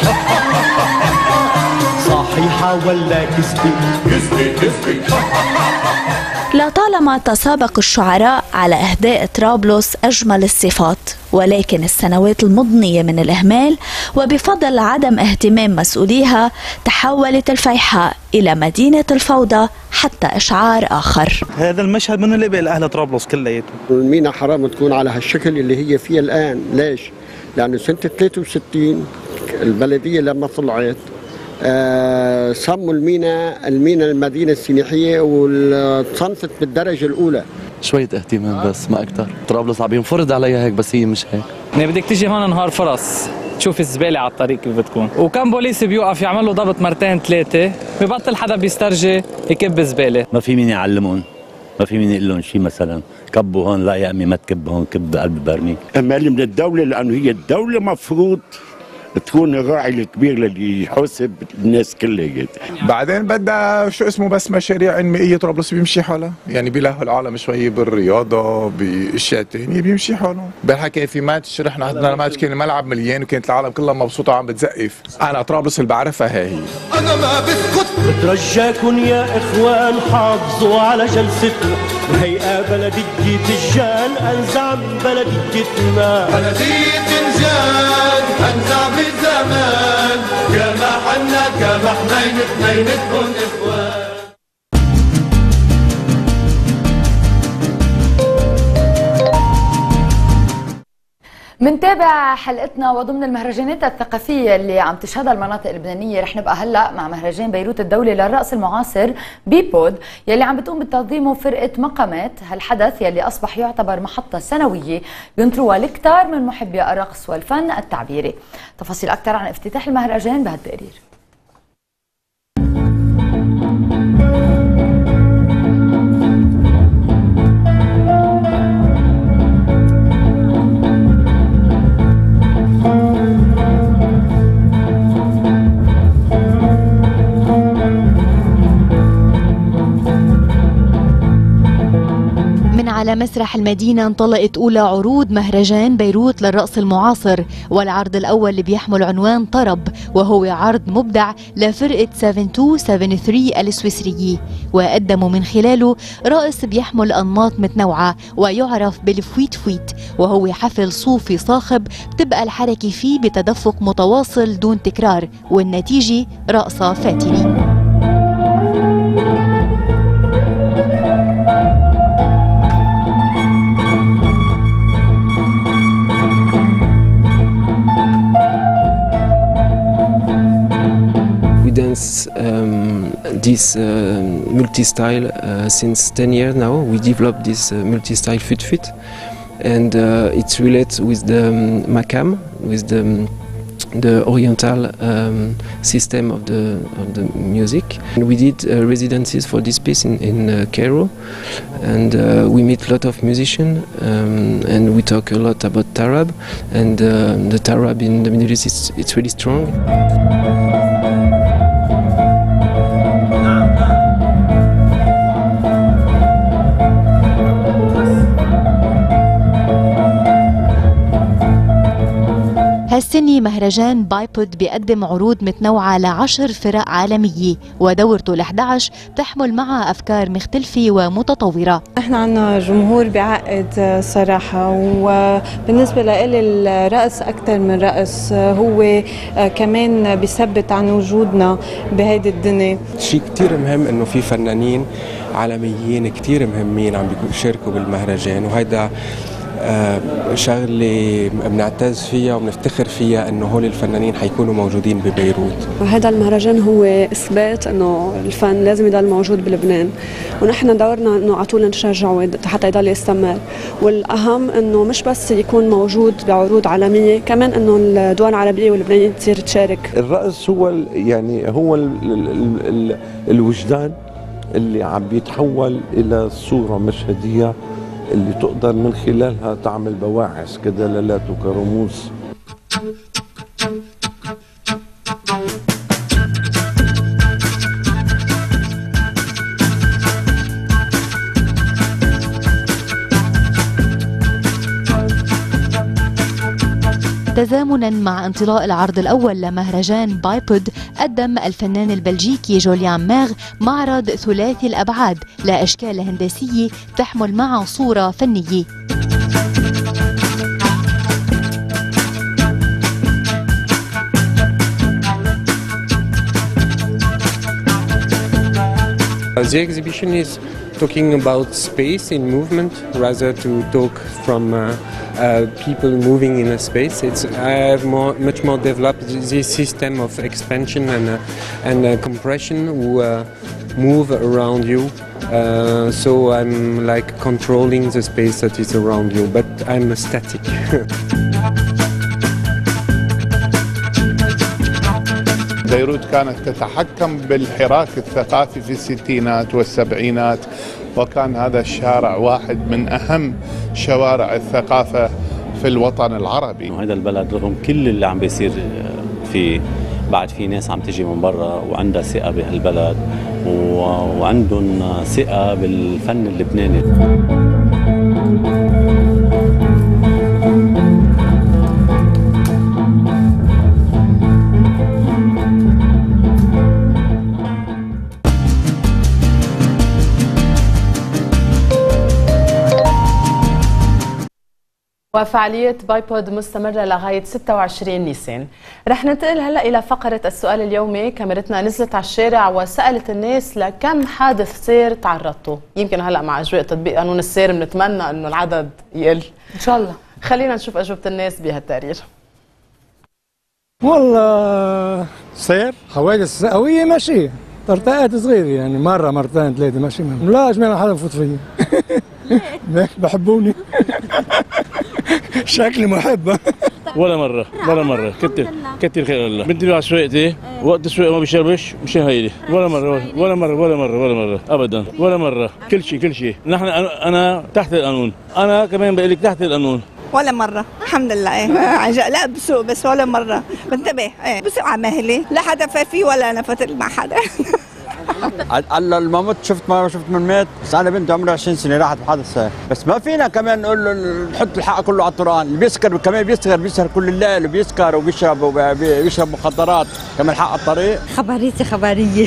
صحيحة ولا كذبة؟ كذبة كذبة. لطالما تسابق الشعراء على إهداء طرابلس أجمل الصفات، ولكن السنوات المضنية من الإهمال وبفضل عدم اهتمام مسؤوليها تحولت الفيحاء إلى مدينة الفوضى حتى إشعار آخر. هذا المشهد من اللي بقى أهل طرابلس كلياته. المينا حرام تكون على هالشكل اللي هي فيها الآن، ليش؟ لأنه سنة ثلاثة وستين البلدية لما طلعت آه سموا المينا المينا المدينة السياحية وتصنفت بالدرجة الأولى. شوية اهتمام بس ما أكتر. طرابلس عم ينفرض عليها هيك، بس هي مش هيك. يعني بدك تيجي هون نهار فرص تشوف الزبالة على الطريق كيف بتكون، وكم بوليس بيوقف يعمل له ضبط مرتين ثلاثة، ببطل حدا بيسترجي يكب زبالة. ما في مين يعلمهم، ما في مين يقول لهم شيء، مثلا كبوا هون، لا يا أمي ما تكب هون، كب بقلب برميل. أما من الدولة، لأنه هي الدولة مفروض تكون الراعي الكبير اللي يحاسب الناس كلها. بعدين بدها شو اسمه بس مشاريع انمائيه طرابلس بيمشي حالها، يعني بيلهوا العالم شوي بالرياضه باشياء ثانيه بيمشي حالهم. بالحكي في ماتش رحنا حضرنا ماتش كان الملعب مليان وكانت العالم كلها مبسوطه وعم بتزقف. انا طرابلس اللي بعرفها هي هي. انا ما بسكت، بترجاكم يا اخوان حافظوا على جلستنا، الهيئه بلديه الجان انزع من بلديتنا. بلديه الجان انزع من زمان، كما حنا كما حنين اثنين تكون اخوان. منتابع حلقتنا وضمن المهرجانات الثقافية اللي عم تشهدها المناطق اللبنانية. رح نبقى هلا مع مهرجان بيروت الدولي للرقص المعاصر بيبود يلي عم بتقوم بتنظيمه فرقة مقامات. هالحدث يلي أصبح يعتبر محطة سنوية بينطروها الكثار من محبي الرقص والفن التعبيري. تفاصيل أكثر عن افتتاح المهرجان بهالتقرير. على مسرح المدينة انطلقت أولى عروض مهرجان بيروت للرقص المعاصر، والعرض الأول اللي بيحمل عنوان طرب، وهو عرض مبدع لفرقة سبعة اثنين سبعة ثلاثة السويسرية، وقدموا من خلاله رقص بيحمل أنماط متنوعة ويعرف بالفويت فويت، وهو حفل صوفي صاخب بتبقى الحركة فيه بتدفق متواصل دون تكرار، والنتيجة رقصة فاتنة. Dance um, this uh, multi-style uh, since ten years now. We developed this uh, multi-style fit fit, and uh, it's related with the um, makam, with the um, the oriental um, system of the of the music. And we did uh, residencies for this piece in in uh, Cairo, and uh, we meet a lot of musicians, um, and we talk a lot about Tarab, and uh, the Tarab in the Middle East it's, it's really strong. هالسنة مهرجان بايبود بيقدم عروض متنوعة لعشر فرق عالمية، ودورته الأحد عشر بتحمل معها أفكار مختلفة ومتطورة. نحن عنا جمهور بيعقد صراحة، وبالنسبة لإلي الرقص أكثر من رقص هو كمان بيثبت عن وجودنا بهيدي الدنيا. شيء كتير مهم إنه في فنانين عالميين كتير مهمين عم بيشاركوا بالمهرجان، وهيدا آه شغلة بنعتز فيها وبنفتخر فيها انه هول الفنانين حيكونوا موجودين ببيروت. هذا المهرجان هو اثبات انه الفن لازم يضل موجود بلبنان، ونحن دورنا انه على طول نشجعه حتى يضل يستمر، والاهم انه مش بس يكون موجود بعروض عالمية، كمان انه الدول العربية واللبنانية تصير تشارك. الرقص هو يعني هو ال ال ال ال الوجدان اللي عم بيتحول الى صورة مشهدية اللي تقدر من خلالها تعمل بواعث كدلالات وكرموز. تزامنا مع انطلاق العرض الأول لمهرجان بايبود، قدم الفنان البلجيكي جوليان ماغ معرض ثلاثي الأبعاد لأشكال هندسية تحمل معه صورة فنية. The exhibition is talking about space in movement rather to talk from uh, uh, people moving in a space. It's I have more, much more developed this system of expansion and uh, and uh, compression who uh, move around you. Uh, so I'm like controlling the space that is around you, but I'm static. بيروت كانت تتحكم بالحراك الثقافي في الستينات والسبعينات، وكان هذا الشارع واحد من أهم شوارع الثقافة في الوطن العربي. هذا البلد رغم كل اللي عم بيصير فيه بعد في ناس عم تجي من برا وعندها ثقة بهالبلد وعندهم ثقة بالفن اللبناني. وفعالية بايبود مستمرة لغاية ستة وعشرين نيسان. رح ننتقل هلا إلى فقرة السؤال اليومي. كاميرتنا نزلت على الشارع وسألت الناس لكم حادث سير تعرضتوا. يمكن هلا مع أجواء تطبيق قانون السير بنتمنى إنه العدد يقل إن شاء الله. خلينا نشوف أجوبة الناس بهالتقرير. والله سير حوادث قوية ماشي، طرطقات صغيرة يعني مرة مرتين ثلاثة ماشي منهم. لا اجمعنا حدا بفوت فيي. بحبوني. شكلي محب. ولا مرة ولا مرة كتير كتير خير الله. بدي على سواقتي وقت السواقة ما بيشربش مشان هيدي. ولا مرة ولا مرة ولا مرة ولا مرة أبدا ولا مرة. كل شيء كل شيء. نحن أنا تحت القانون. أنا كمان بقول لك تحت القانون. ولا مرة الحمد لله. ايه لا بسوق بس ولا مرة بنتبه. ايه بسوق على مهلي لا حدا فات فيه ولا أنا فتت مع حدا. على الموت شفت ما شفت من مات، بس انا بنتي عمرها عشرين سنه راحت بحادثه، بس ما فينا كمان نقول له نحط الحق كله على الطرقان، اللي بيسكر كمان بيسكر بيسهر كل الليل وبيسكر وبيشرب وبيشرب مخدرات كمان حق الطريق. خبريتي خبريه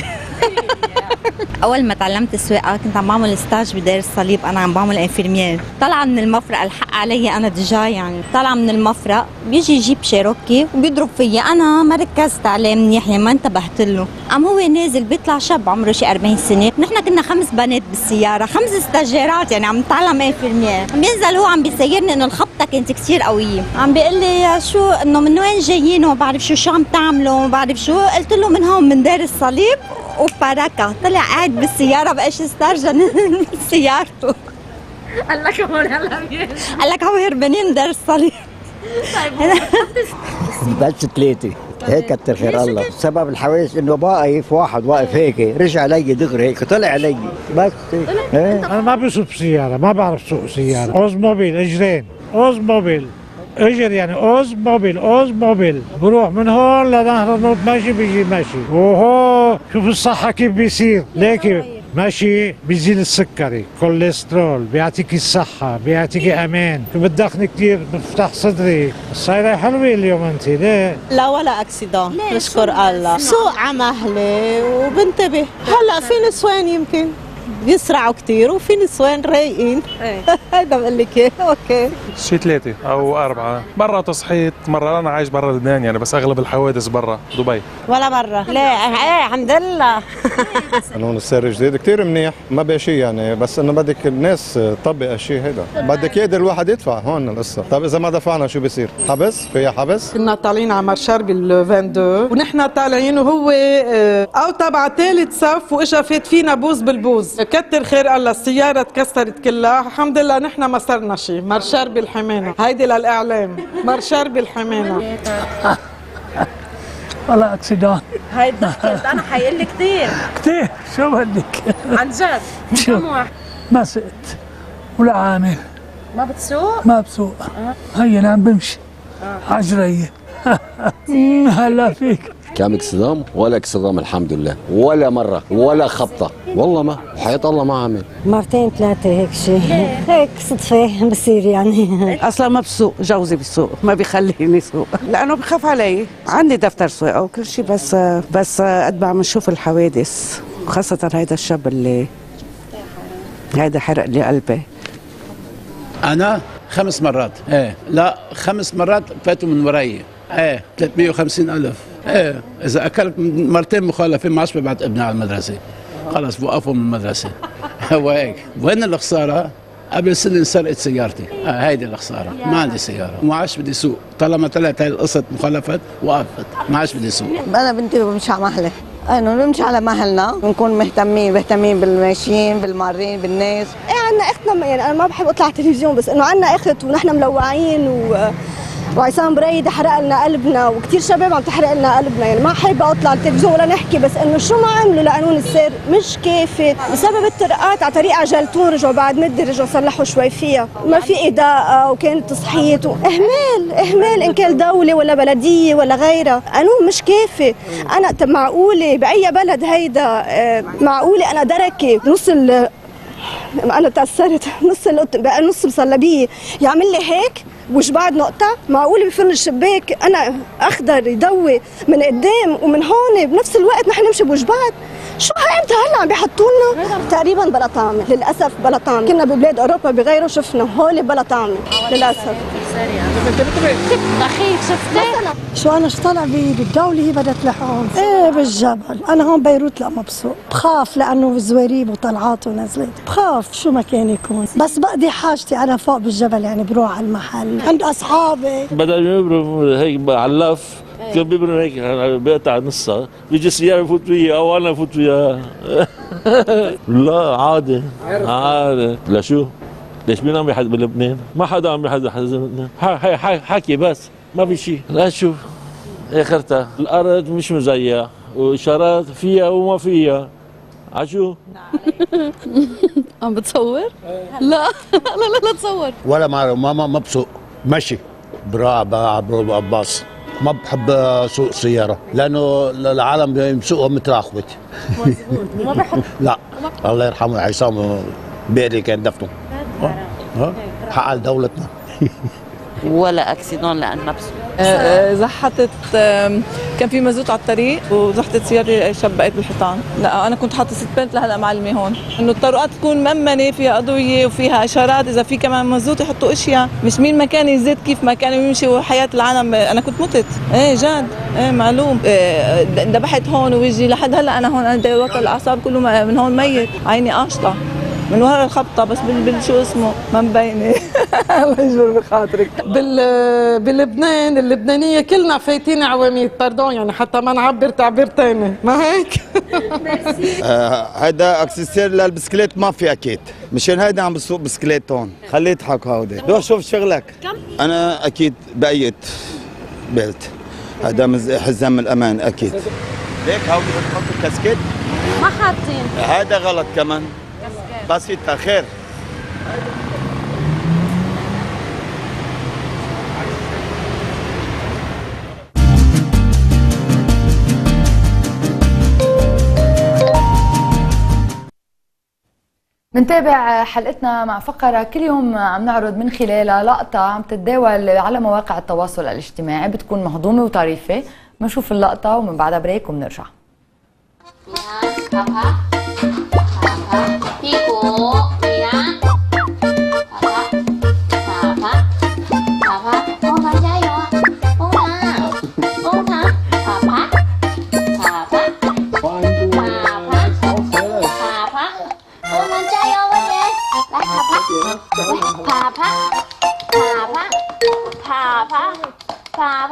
اول ما تعلمت السواقه كنت عم بعمل ستاج بدير الصليب، انا عم بعمل انفيرمير، طالعه من المفرق الحق علي انا دجا يعني، طالعه من المفرق بيجي يجيب شيروكي وبيضرب فيي، انا ما ركزت عليه منيح يعني ما انتبهت له، قام هو نازل بيطلع شاب عمره شي أربعين سنه، نحن كنا خمس بنات بالسياره، خمس ستاجيرات يعني عم نتعلم انفيرمير، عم بينزل هو عم بيسيرني انه الخبطه كانت كثير قويه، عم بيقول لي شو انه من وين جايين وما بعرف شو شو عم تعملوا وما بعرف شو، قلت له من هون من دير الصليب وباركة، طلع قاعد بالسيارة بقاش استرجع من سيارته. قال لك هون هلا قال لك هو هربانين دار الصليب. طيب بس ثلاثة هيك كتر خير الله، سبب الحوادث انه واقف واحد واقف هيك رجع علي دغري هيك طلع علي بس ايه؟ انا ما بسوق سيارة، ما بعرف سوق سيارة، اوز موبيل اجرين، اوز موبيل اجر يعني اوز موبيل اوز موبيل بروح من هون لنهر النوط ماشي بيجي ماشي، وهو شوف الصحة كيف بيصير، ليك ماشي بيزيد السكري، كوليسترول، بيعطيك الصحة، بيعطيك امان، بدخني كثير بفتح صدري، صايرة حلوة اليوم انت ليه؟ لا ولا اكسيدون نشكر الله، سوق على مهلي وبنتبه، هلا في نسوان يمكن بيسرعوا كثير وفي نسوان رايقين هذا بقول لك ايه اوكي شي ثلاثة أو أربعة، مرة تصحيت، مرة أنا عايش برا لبنان يعني بس أغلب الحوادث برا دبي. ولا مرة؟ لا ايه الحمد لله. قانون السير الجديد كثير منيح، ما بقى شيء يعني، بس إنه بدك الناس تطبق الشيء هذا، بدك يقدر الواحد يدفع، هون القصة، طيب إذا ما دفعنا شو بيصير؟ حبس؟ فيها حبس؟ كنا طالعين على مارشار بال اثنين وعشرين ونحن طالعين وهو أو تبع ثالث صف وإجا فات فينا بوز بالبوز، كتر خير الله السيارة تكسرت كلها، الحمد لله نحن ما صرنا شيء، مارشار بالحمانة، هيدي للإعلام، مارشار بالحمانة. ولا اكسيدون هاي ضحكت انا حيقول لي كثير كثير شو بدك؟ عن جد كم واحد؟ ما سقت ولا عامل. ما بتسوق؟ ما بسوق أه. هي عم بمشي أه. عجرية هلا فيك كام اكسدام ولا اكسدام الحمد لله، ولا مرة ولا خبطة والله، ما حياة الله ما عمل مرتين ثلاثة هيك شيء، هيك صدفة بصير يعني. أصلا ما بسوق، جوزي بسوق ما بيخليني سوق لأنه بخاف علي، عندي دفتر سواقة وكل شيء، بس بس قد ما عم نشوف الحوادث وخاصة هيدا الشاب اللي هيدا حرق لي قلبي. أنا خمس مرات ايه لا خمس مرات فاتوا من وراي ايه ثلاثمية وخمسين ألف ايه إذا أكلت مرتين مخالفين ما عادش ببعت ابني على المدرسة، خلص بوقفوا من المدرسة. هو هيك. وين الخسارة؟ قبل سنة سرقت سيارتي، آه هيدي الخسارة، ما عندي سيارة وما عادش بدي سوق، طالما طلعت هاي القصة مخالفات وقفت، ما عادش بدي سوق. أنا بنتي بمشي على مهلي، انه نمشي على مهلنا ونكون مهتمين مهتمين بالماشيين بالمارين بالناس. ايه عندنا اختنا، يعني انا ما بحب اطلع على التلفزيون بس انه عندنا اخت ونحن ملوعين و... وعصام بريد حرق لنا قلبنا وكثير شباب عم تحرق لنا قلبنا، يعني ما حابه اطلع على التلفزيون ولا نحكي، بس انه شو ما عملوا لقانون السير مش كافي بسبب الطرقات على طريق عجلتون، رجعوا بعد مدة رجعوا صلحوا شوي فيها، ما في اضاءه وكانت تصحيط واهمال اهمال ان كان دوله ولا بلديه ولا غيرها، قانون مش كافي. انا طب معقوله باي بلد هيدا معقوله انا دركه نص ال انا تاثرت نص بقى نص مصلبيه يعمل لي هيك وجبعد نقطة؟ معقول بفرن الشباك أنا أخضر يضوي من قدام ومن هون بنفس الوقت نحن نمشي بوجبعد؟ شو امتى هلا عم بيحطوا لنا؟ تقريبا بلا طعمة، للأسف بلا طعمة، كنا ببلاد أوروبا بغيره شفنا هول بلا طعمة للأسف. أخيك شفتي؟ شو أنا شو طالع بالدولة هي بدها تلحقهم؟ إيه بالجبل، أنا هون بيروت لا مبسوط، بخاف لأنه زواريب وطلعات ونزلات، بخاف شو ما كان يكون، بس بقضي حاجتي أنا فوق بالجبل يعني بروح على المحل، عند أصحابي. بدل ما يبرم هيك علف كان بيبرم هيك بيقطع نصها، بيجي سيارة بفوت وياه أو أنا بفوت وياه. لا عادي عادي، لشو؟ ليش مين عم يحد بلبنان؟ ما حدا عم يحد بلبنان، حكي بس ما في شيء. لا شوف اخرتها الارض مش مزية واشارات فيها وما فيها. عشو؟ عم بتصور؟ لا لا لا لا تصور. ولا مرة ماما مبسوط ماشي براعة بعبر باص ما بحب سوق سيارة لأنه العالم بسوقهم مثل أخوتي. مظبوط ما بحب. لا الله يرحمه عصام بيري كان دفنه. ها حق دولتنا. ولا اكسيدون لان نفسه. زحطت كان في مازوت على الطريق وزحطت سيارتي شبقت بالحيطان. لا انا كنت حاطه ست بنت لهلا معلمه هون انه الطرقات تكون ممنه فيها اضويه وفيها اشارات، اذا في كمان مازوت يحطوا اشياء، مش مين ما كان يزيد كيف ما كان يمشي وحياه العالم. انا كنت متت ايه جد ايه معلوم. ذبحت هون ويجي لحد هلا انا هون عندي وتر الاعصاب كله من هون ميت، عيني قاشطه من ورا الخبطه بس بال شو اسمه ما مبينه. الله يجبر بخاطرك. بال بلبنان اللبنانيه كلنا فايتين عواميد باردون، يعني حتى ما نعبر تعبير ثاني ما هيك. هذا اكسسوار للبسكليت ما في اكيد، مشان هيدا عم بسوق بسكليت هون. خليه يضحك هودي. روح شوف شغلك. انا اكيد بقيت بيلت، هذا حزام الامان اكيد. ليك هودي بتحطوا الكاسكيت؟ ما حاطين. هذا غلط كمان. بسيطة خير. منتابع حلقتنا مع فقرة كل يوم عم نعرض من خلالها لقطة عم تتداول على مواقع التواصل الاجتماعي، بتكون مهضومة وطريفة. بنشوف اللقطة ومن بعدها بريك وبنرجع. 屁股，对呀，跑跑跑跑跑跑，红糖加油啊！红糖，红糖，跑跑跑跑跑跑跑跑，红糖加油，我姐，来跑跑，跑跑跑跑跑跑跑。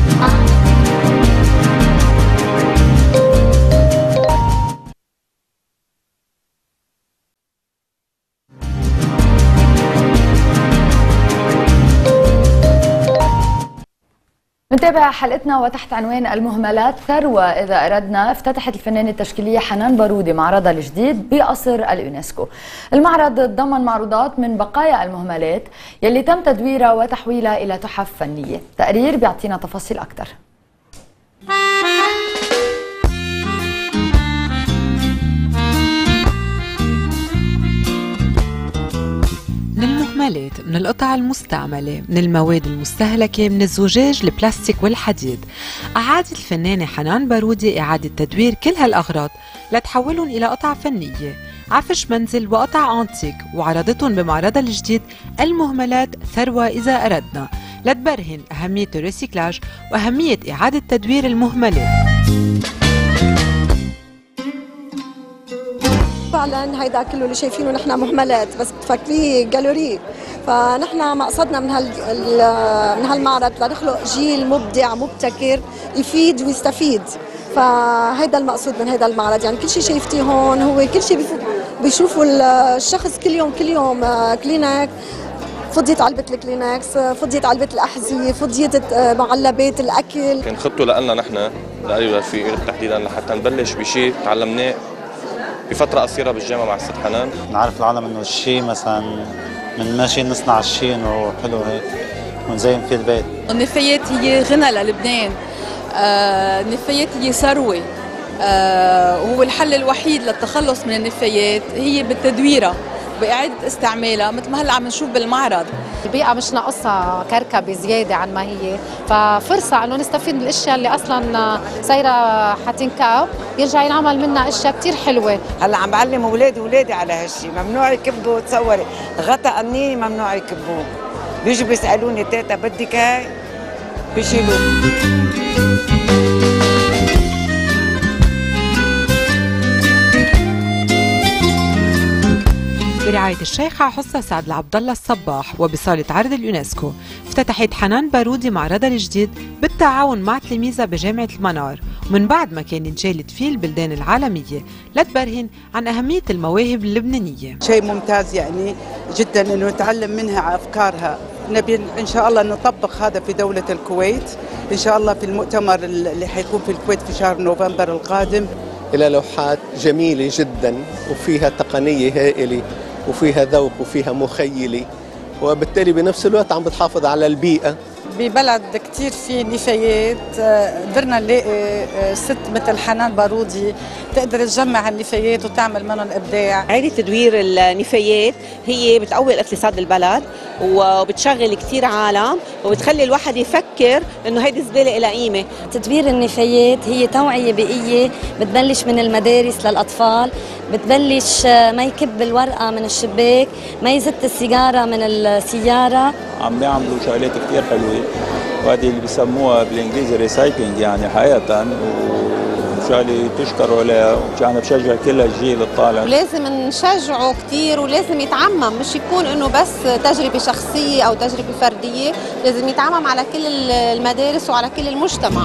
نتابع حلقتنا وتحت عنوان المهملات ثروة إذا أردنا. افتتحت الفنانة التشكيلية حنان بارودي معرضها الجديد بقصر اليونسكو. المعرض ضمن معروضات من بقايا المهملات يلي تم تدويرها وتحويلها إلى تحف فنية. تقرير بيعطينا تفاصيل أكثر. من المهملات، من القطع المستعملة، من المواد المستهلكة، من الزجاج، البلاستيك والحديد، أعادت الفنانة حنان بارودي إعادة تدوير كل هالأغراض لتحولهم إلى قطع فنية، عفش منزل وقطع أنتيك، وعرضتهم بمعرضها الجديد المهملات ثروة إذا أردنا، لتبرهن أهمية الريسيكلاج وأهمية إعادة تدوير المهملات. فعلا هيدا كله اللي شايفينه نحن مهملات، بس بتفكريه جاليري. فنحن مقصدنا من هال من هالمعرض لنخلق جيل مبدع مبتكر يفيد ويستفيد. فهيدا المقصود من هيدا المعرض، يعني كل شيء شايفتيه هون هو كل شيء بيشوفوا الشخص كل يوم كل يوم. كلينكس، فضيت علبة الكلينكس، فضيت علبة الأحذية، فضيت معلبات الأكل. كان خطوة لنا نحن لأريد رفيق تحديدا لحتى نبلش بشيء تعلمناه بفترة قصيرة بالجامعة مع الست حنان. نعرف العالم انه الشيء مثلا من ماشي نصنع الشيء انه حلو هيك ونزين فيه البيت. النفايات هي غنى للبنان، آه النفايات هي ثروة، آه وهو الحل الوحيد للتخلص من النفايات هي بالتدويرة بإعادة استعمالها مثل ما هلا عم نشوف بالمعرض. البيئة مش ناقصها كركبة زيادة عن ما هي، ففرصة انه نستفيد من الاشياء اللي اصلا صايرة حتنكب يرجع ينعمل منها اشياء كثير حلوة. هلا عم بعلم اولادي واولادي على هالشيء، ممنوع يكبوا. تصوري غطا قنيني ممنوع يكبوه، بيجوا بيسألوني تيتا بدك هاي بيشيلوه. برعاية الشيخة حصة سعد العبد الله الصباح وبصالة عرض اليونسكو، افتتحت حنان بارودي معرضها الجديد بالتعاون مع تلاميذها بجامعة المنار، ومن بعد ما كان انجالت فيه البلدان العالمية لتبرهن عن أهمية المواهب اللبنانية. شيء ممتاز يعني جدا انه نتعلم منها افكارها. نبي ان شاء الله نطبق هذا في دولة الكويت ان شاء الله في المؤتمر اللي حيكون في الكويت في شهر نوفمبر القادم. إلى لوحات جميلة جدا وفيها تقنية هائلة وفيها ذوق وفيها مخيلة، وبالتالي بنفس الوقت عم بتحافظ على البيئة ببلد كتير فيه نفايات قدرنا نلاقي ست مثل حنان بارودي تقدر تجمع النفايات وتعمل منهم ابداع. هيدي تدوير النفايات هي بتقوي اقتصاد البلد وبتشغل كتير عالم وبتخلي الواحد يفكر انه هيدي الزباله لها قيمه. تدوير النفايات هي توعيه بيئيه بتبلش من المدارس للاطفال، بتبلش ما يكب الورقه من الشباك، ما يزت السيجاره من السياره. عم بيعملوا شغلات كتير حلوه وهذه اللي بسموها بالانجليزي ريسايكلينج، يعني حقيقه وشغله تشكروا عليها، ومشان بشجع كل الجيل الطالع. ولازم نشجعه كثير ولازم يتعمم، مش يكون انه بس تجربه شخصيه او تجربه فرديه، لازم يتعمم على كل المدارس وعلى كل المجتمع.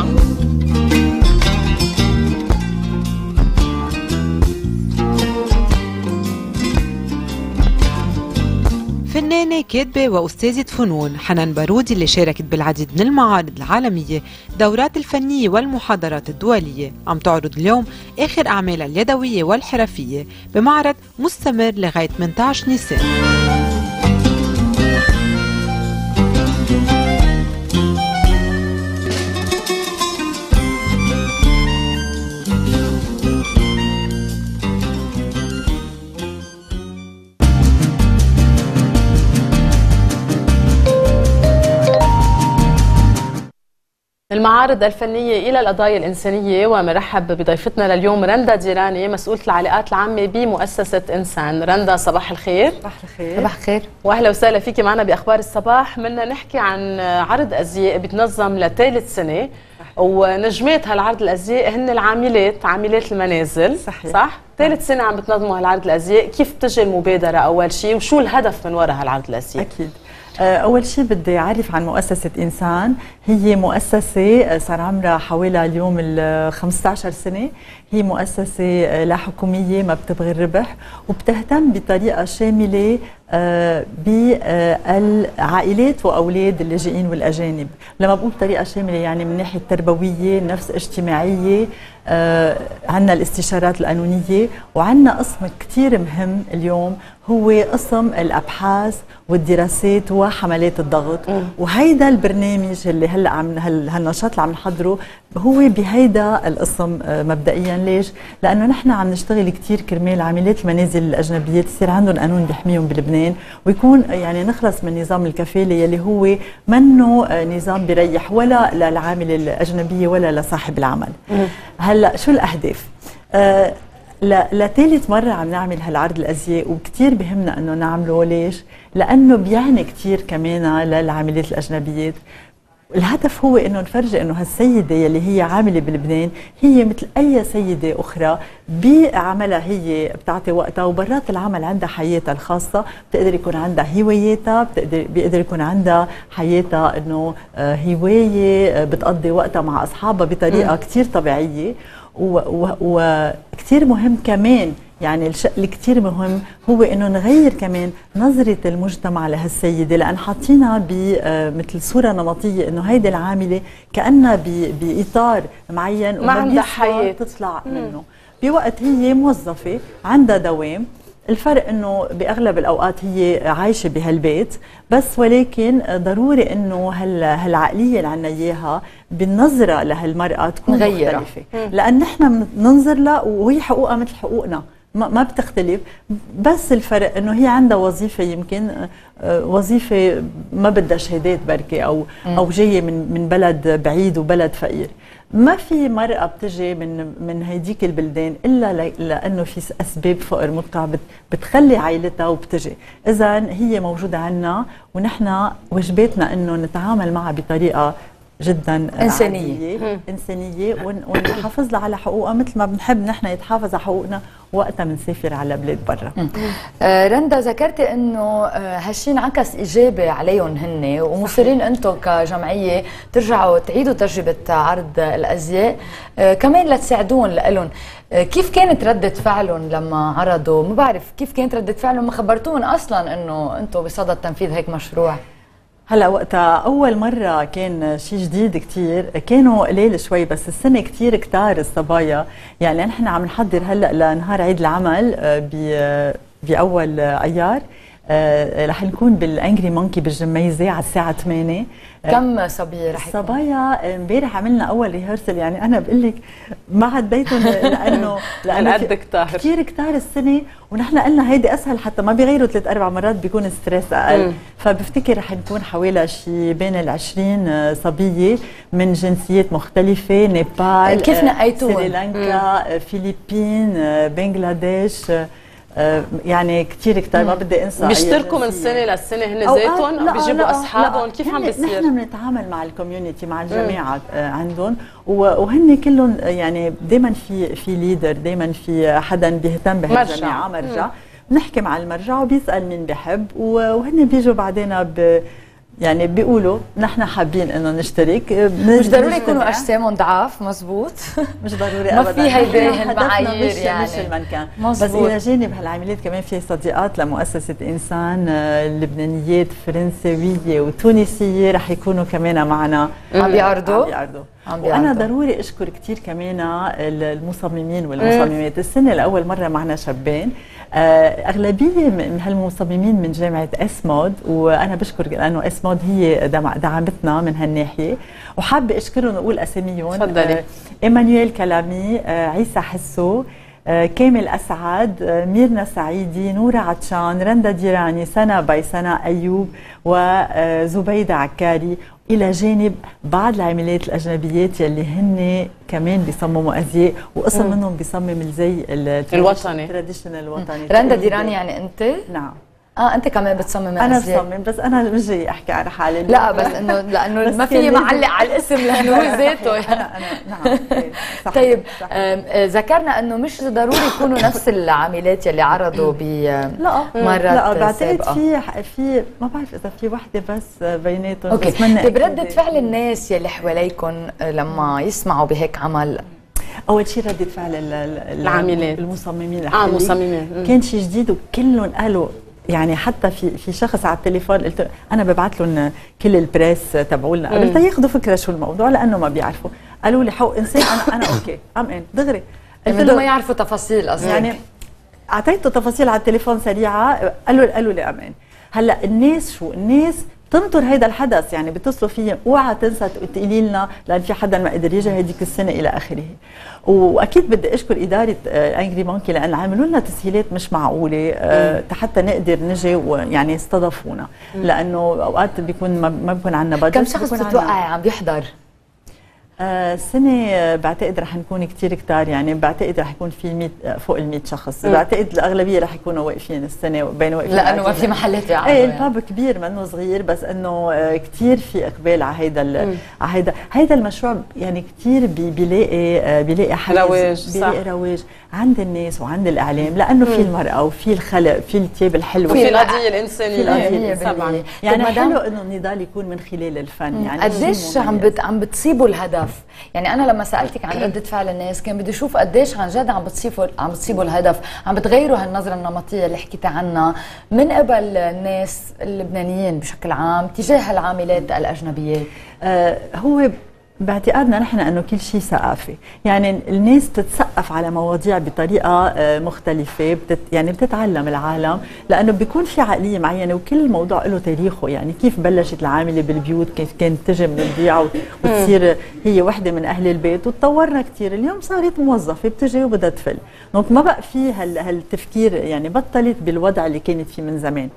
فنانة كاتبة وأستاذة فنون حنان بارودي اللي شاركت بالعديد من المعارض العالمية، دورات الفنية والمحاضرات الدولية، عم تعرض اليوم آخر أعمالها اليدوية والحرفية بمعرض مستمر لغاية ثمانية عشر نيسان. المعارض الفنية إلى القضايا الإنسانية، ومرحب بضيفتنا لليوم رندا ديراني مسؤولة العلاقات العامة بمؤسسة إنسان. رندا صباح الخير. صباح الخير. صباح الخير وأهلا وسهلا فيكي معنا بأخبار الصباح. بدنا نحكي عن عرض أزياء بتنظم لثالث سنة، ونجمات هالعرض الأزياء هن العاملات، عاملات المنازل. صحيح. صح؟ ثالث سنة عم بتنظموا هالعرض الأزياء، كيف بتجي المبادرة أول شيء وشو الهدف من وراء هالعرض الأزياء؟ أكيد. أول شيء بدي أعرف عن مؤسسة إنسان. هي مؤسسة صار عمرها حوالي اليوم ال خمسة عشر سنة. هي مؤسسة لا حكومية ما بتبغي الربح، وبتهتم بطريقة شاملة بالعائلات وأولاد اللاجئين والأجانب. لما بقول بطريقة شاملة يعني من ناحية تربوية، نفس اجتماعية، عندنا الاستشارات القانونية، وعندنا قسم كتير مهم اليوم هو قسم الأبحاث والدراسات وحملات الضغط. م. وهيدا البرنامج اللي هلا عم هالنشاط اللي عم نحضره هو بهيدا القسم مبدئيا. ليش؟ لأنه نحن عم نشتغل كتير كرمال عاملات المنازل الأجنبيات يصير عندهم قانون بيحميهم بلبنان، ويكون يعني نخلص من نظام الكفالة يلي هو منه نظام بيريح ولا للعامل الأجنبية ولا لصاحب العمل. م. هلا شو الأهداف؟ آه لثالث مرة عم نعمل هالعرض الأزياء، وكتير بهمنا أنه نعمله. ليش؟ لأنه بيعني كتير كمان للعاملات الأجنبيات. الهدف هو أنه نفرجي أنه هالسيدة يلي هي عاملة بلبنان هي مثل أي سيدة أخرى بعملها، هي بتعطي وقتها، وبرات العمل عندها حياتها الخاصة، بتقدر يكون عندها هواياتها، بتقدر بيقدر يكون عندها حياتها أنه هواية بتقضي وقتها مع أصحابها بطريقة م. كتير طبيعية. وكتير مهم كمان، يعني الشيء اللي كتير مهم هو انه نغير كمان نظرة المجتمع لهالسيدة، لان حاطينها بمثل صورة نمطية انه هيدي العاملة كأنها باطار معين ما عندها حياة تطلع منه. بوقت هي موظفة عندها دوام، الفرق انه باغلب الاوقات هي عايشه بهالبيت بس، ولكن ضروري انه هالعقليه اللي عنا اياها بالنظره لهالمراه تكون مغيرة. مختلفه، لان نحن بننظر لها وهي حقوقها مثل حقوقنا، ما بتختلف، بس الفرق انه هي عندها وظيفه يمكن وظيفه ما بدها شهادات بركي او م. او جايه من من بلد بعيد وبلد فقير. ما في مرأة بتجي من من هيديك البلدان الا لانه في اسباب فقر مدقع بتخلي عائلتها وبتجي. اذا هي موجوده عنا ونحن واجباتنا انه نتعامل معها بطريقه جدا انسانيه عادية. انسانيه ونحافظ لها على حقوقها مثل ما بنحب نحن يتحافظ على حقوقنا وقتها بنسافر على بلاد برا. آه رندا، ذكرتي انه هالشيء انعكس ايجابي عليهم هن، ومصرين انتم كجمعيه ترجعوا تعيدوا تجربه عرض الازياء آه كمان لتساعدون لهم. آه كيف كانت رده فعلهم لما عرضوا؟ ما بعرف كيف كانت رده فعلهم، ما خبرتوهم اصلا انه انتم بصدد تنفيذ هيك مشروع؟ هلا وقتها اول مره كان شيء جديد كثير، كانوا قليل شوي بس السنه كثير كتار الصبايا. يعني نحن عم نحضر هلا لنهار عيد العمل باول ايار، آه رح نكون بالانجري مونكي بالجميزه على الساعه ثمانية. كم صبيه رح يكون؟ صبايا امبارح عملنا اول ريهرسل، يعني انا بقول لك ما عديتهم لانه لانه قد كتار كثير كتار السنه، ونحن قلنا هيدي اسهل حتى ما بيغيروا ثلاث اربع مرات بيكون ستريس اقل. مم. فبفتكر رح نكون حوالي شي بين العشرين صبيه من جنسيات مختلفه، نيبال، كيف نقيتوهم؟ سريلانكا، فلبين، بنغلاديش، يعني كثير كثير ما بدي انسى. بيشتركوا من سنه للسنه هن ذاتهم، بيجيبوا اصحابهم، كيف عم بيصير؟ نحن بنتعامل مع الكوميونتي، مع الجماعه عندهم، وهن كلهم يعني دائما في في ليدر، دائما في حدا بيهتم بهالجماعه، مرجع بنحكي مع المرجع وبيسال مين بحب، وهن بيجوا بعدين ب يعني بيقولوا نحن حابين انه نشترك. مش ضروري يكونوا اجسامهم ضعاف، مزبوط. مش ضروري ما ابدا، في هيدي المعايير مش يعني مش المنكان. مزبوط. بس الى جانب هالعمليات كمان في صديقات لمؤسسه انسان لبنانيات فرنسويه وتونسيه رح يكونوا كمان معنا عم بيعرضوا عم بيعرضوا وانا ضروري اشكر كثير كمان المصممين والمصممات. السنه لاول مره معنا شابين، اغلبيه من هالمصممين من جامعه اسمود، وانا بشكر لانه اسمود هي دعمتنا من هالناحيه، وحابه اشكرهم واقول اساميهم. تفضلي. ايمانويل كلامي، عيسى حسو، كامل اسعد، ميرنا سعيدي، نورة عطشان، رندا ديراني، سنا بيسنا، ايوب، وزبيده عكاري، الى جانب بعض العاملات الاجنبيات يلي هن كمان بيصمموا ازياء، وقسم منهم بيصمم الزي الوطني التراديشنال الوطني. رندا ديراني يعني انت؟ نعم. اه انت كمان بتصممي انا ازياء؟ بصمم، بس انا مش جاي احكي عن حالي. لا بس انه لانه ما في معلق على الاسم لانه هو ذاته يعني. انا انا نعم. صحيح. طيب ذكرنا انه مش ضروري يكونوا نفس العاملات يلي عرضوا ب لا مرات لا بعتقد سابقة. في في ما بعرف اذا في وحده بس بيناتهم. اوكي. طيب ردة فعل الناس يلي حواليكم لما يسمعوا بهيك عمل؟ اول شيء ردة فعل العاملات المصممين اه المصممين كان شيء جديد، وكلهم قالوا يعني حتى في في شخص على التليفون قلت انا ببعث لهم كل البريس تبعولنا، قلت ياخذوا فكره شو الموضوع لانه ما بيعرفوا. قالوا لي حقوق انسان، انا انا اوكي ام ان دغري. قلت له ما يعرفوا تفاصيل قصدك يعني اعطيته تفاصيل على التليفون سريعه، قالوا قالوا لي ام ان. هلا الناس شو الناس تنطر هيدا الحدث، يعني بيتصلوا فيي اوعى تنسى تقولي لنا لان في حدا ما قدر يجي هديك السنه الى اخره. واكيد بدي اشكر اداره انجري مونكي لان عملوا لنا تسهيلات مش معقوله حتى نقدر نجي، ويعني استضافونا لانه اوقات بيكون ما بيكون عندنا بادجت. كم شخص بتتوقعي عم بيحضر؟ السنة آه بعتقد رح نكون كثير كتار، يعني بعتقد رح يكون في مية فوق ال مية شخص. م. بعتقد الأغلبية رح يكونوا واقفين السنة بين واقفين لأنه ما في محلات يعني. ايه الباب كبير منه صغير، بس إنه آه كثير في إقبال على هيدا على هيدا هيدا المشروع، يعني كثير بي بيلاقي آه بيلاقي حل رواج، بيلاقي رواج عند الناس وعند الإعلام، لأنه م. في المرأة وفي الخلق، في الثياب الحلوة، في القضية الإنسانية، في القضية الإنسانية. يعني حلو إنه النضال يكون من خلال الفن. يعني قديش عم بت عم بتصيبوا الهدف؟ يعني أنا لما سألتك عن ردة فعل الناس كان بدي أشوف قديش عن جد عم بتصيبوا عم بتصيبوا الهدف، عم بتغيروا هالنظرة النمطية اللي حكيتي عنها من قبل الناس اللبنانيين بشكل عام تجاه العاملات الأجنبيات. آه هو باعتقادنا نحن انه كل شيء ثقافي، يعني الناس تتثقف على مواضيع بطريقه مختلفه، بتت يعني بتتعلم العالم لانه بيكون في عقليه معينه، وكل موضوع له تاريخه. يعني كيف بلشت العامله بالبيوت، كيف كانت تجي من الضيعه وتصير هي وحده من اهل البيت، وتطورنا كثير. اليوم صارت موظفه بتجي وبدها تفل، دونك ما بقى في هالتفكير، يعني بطلت بالوضع اللي كانت فيه من زمان.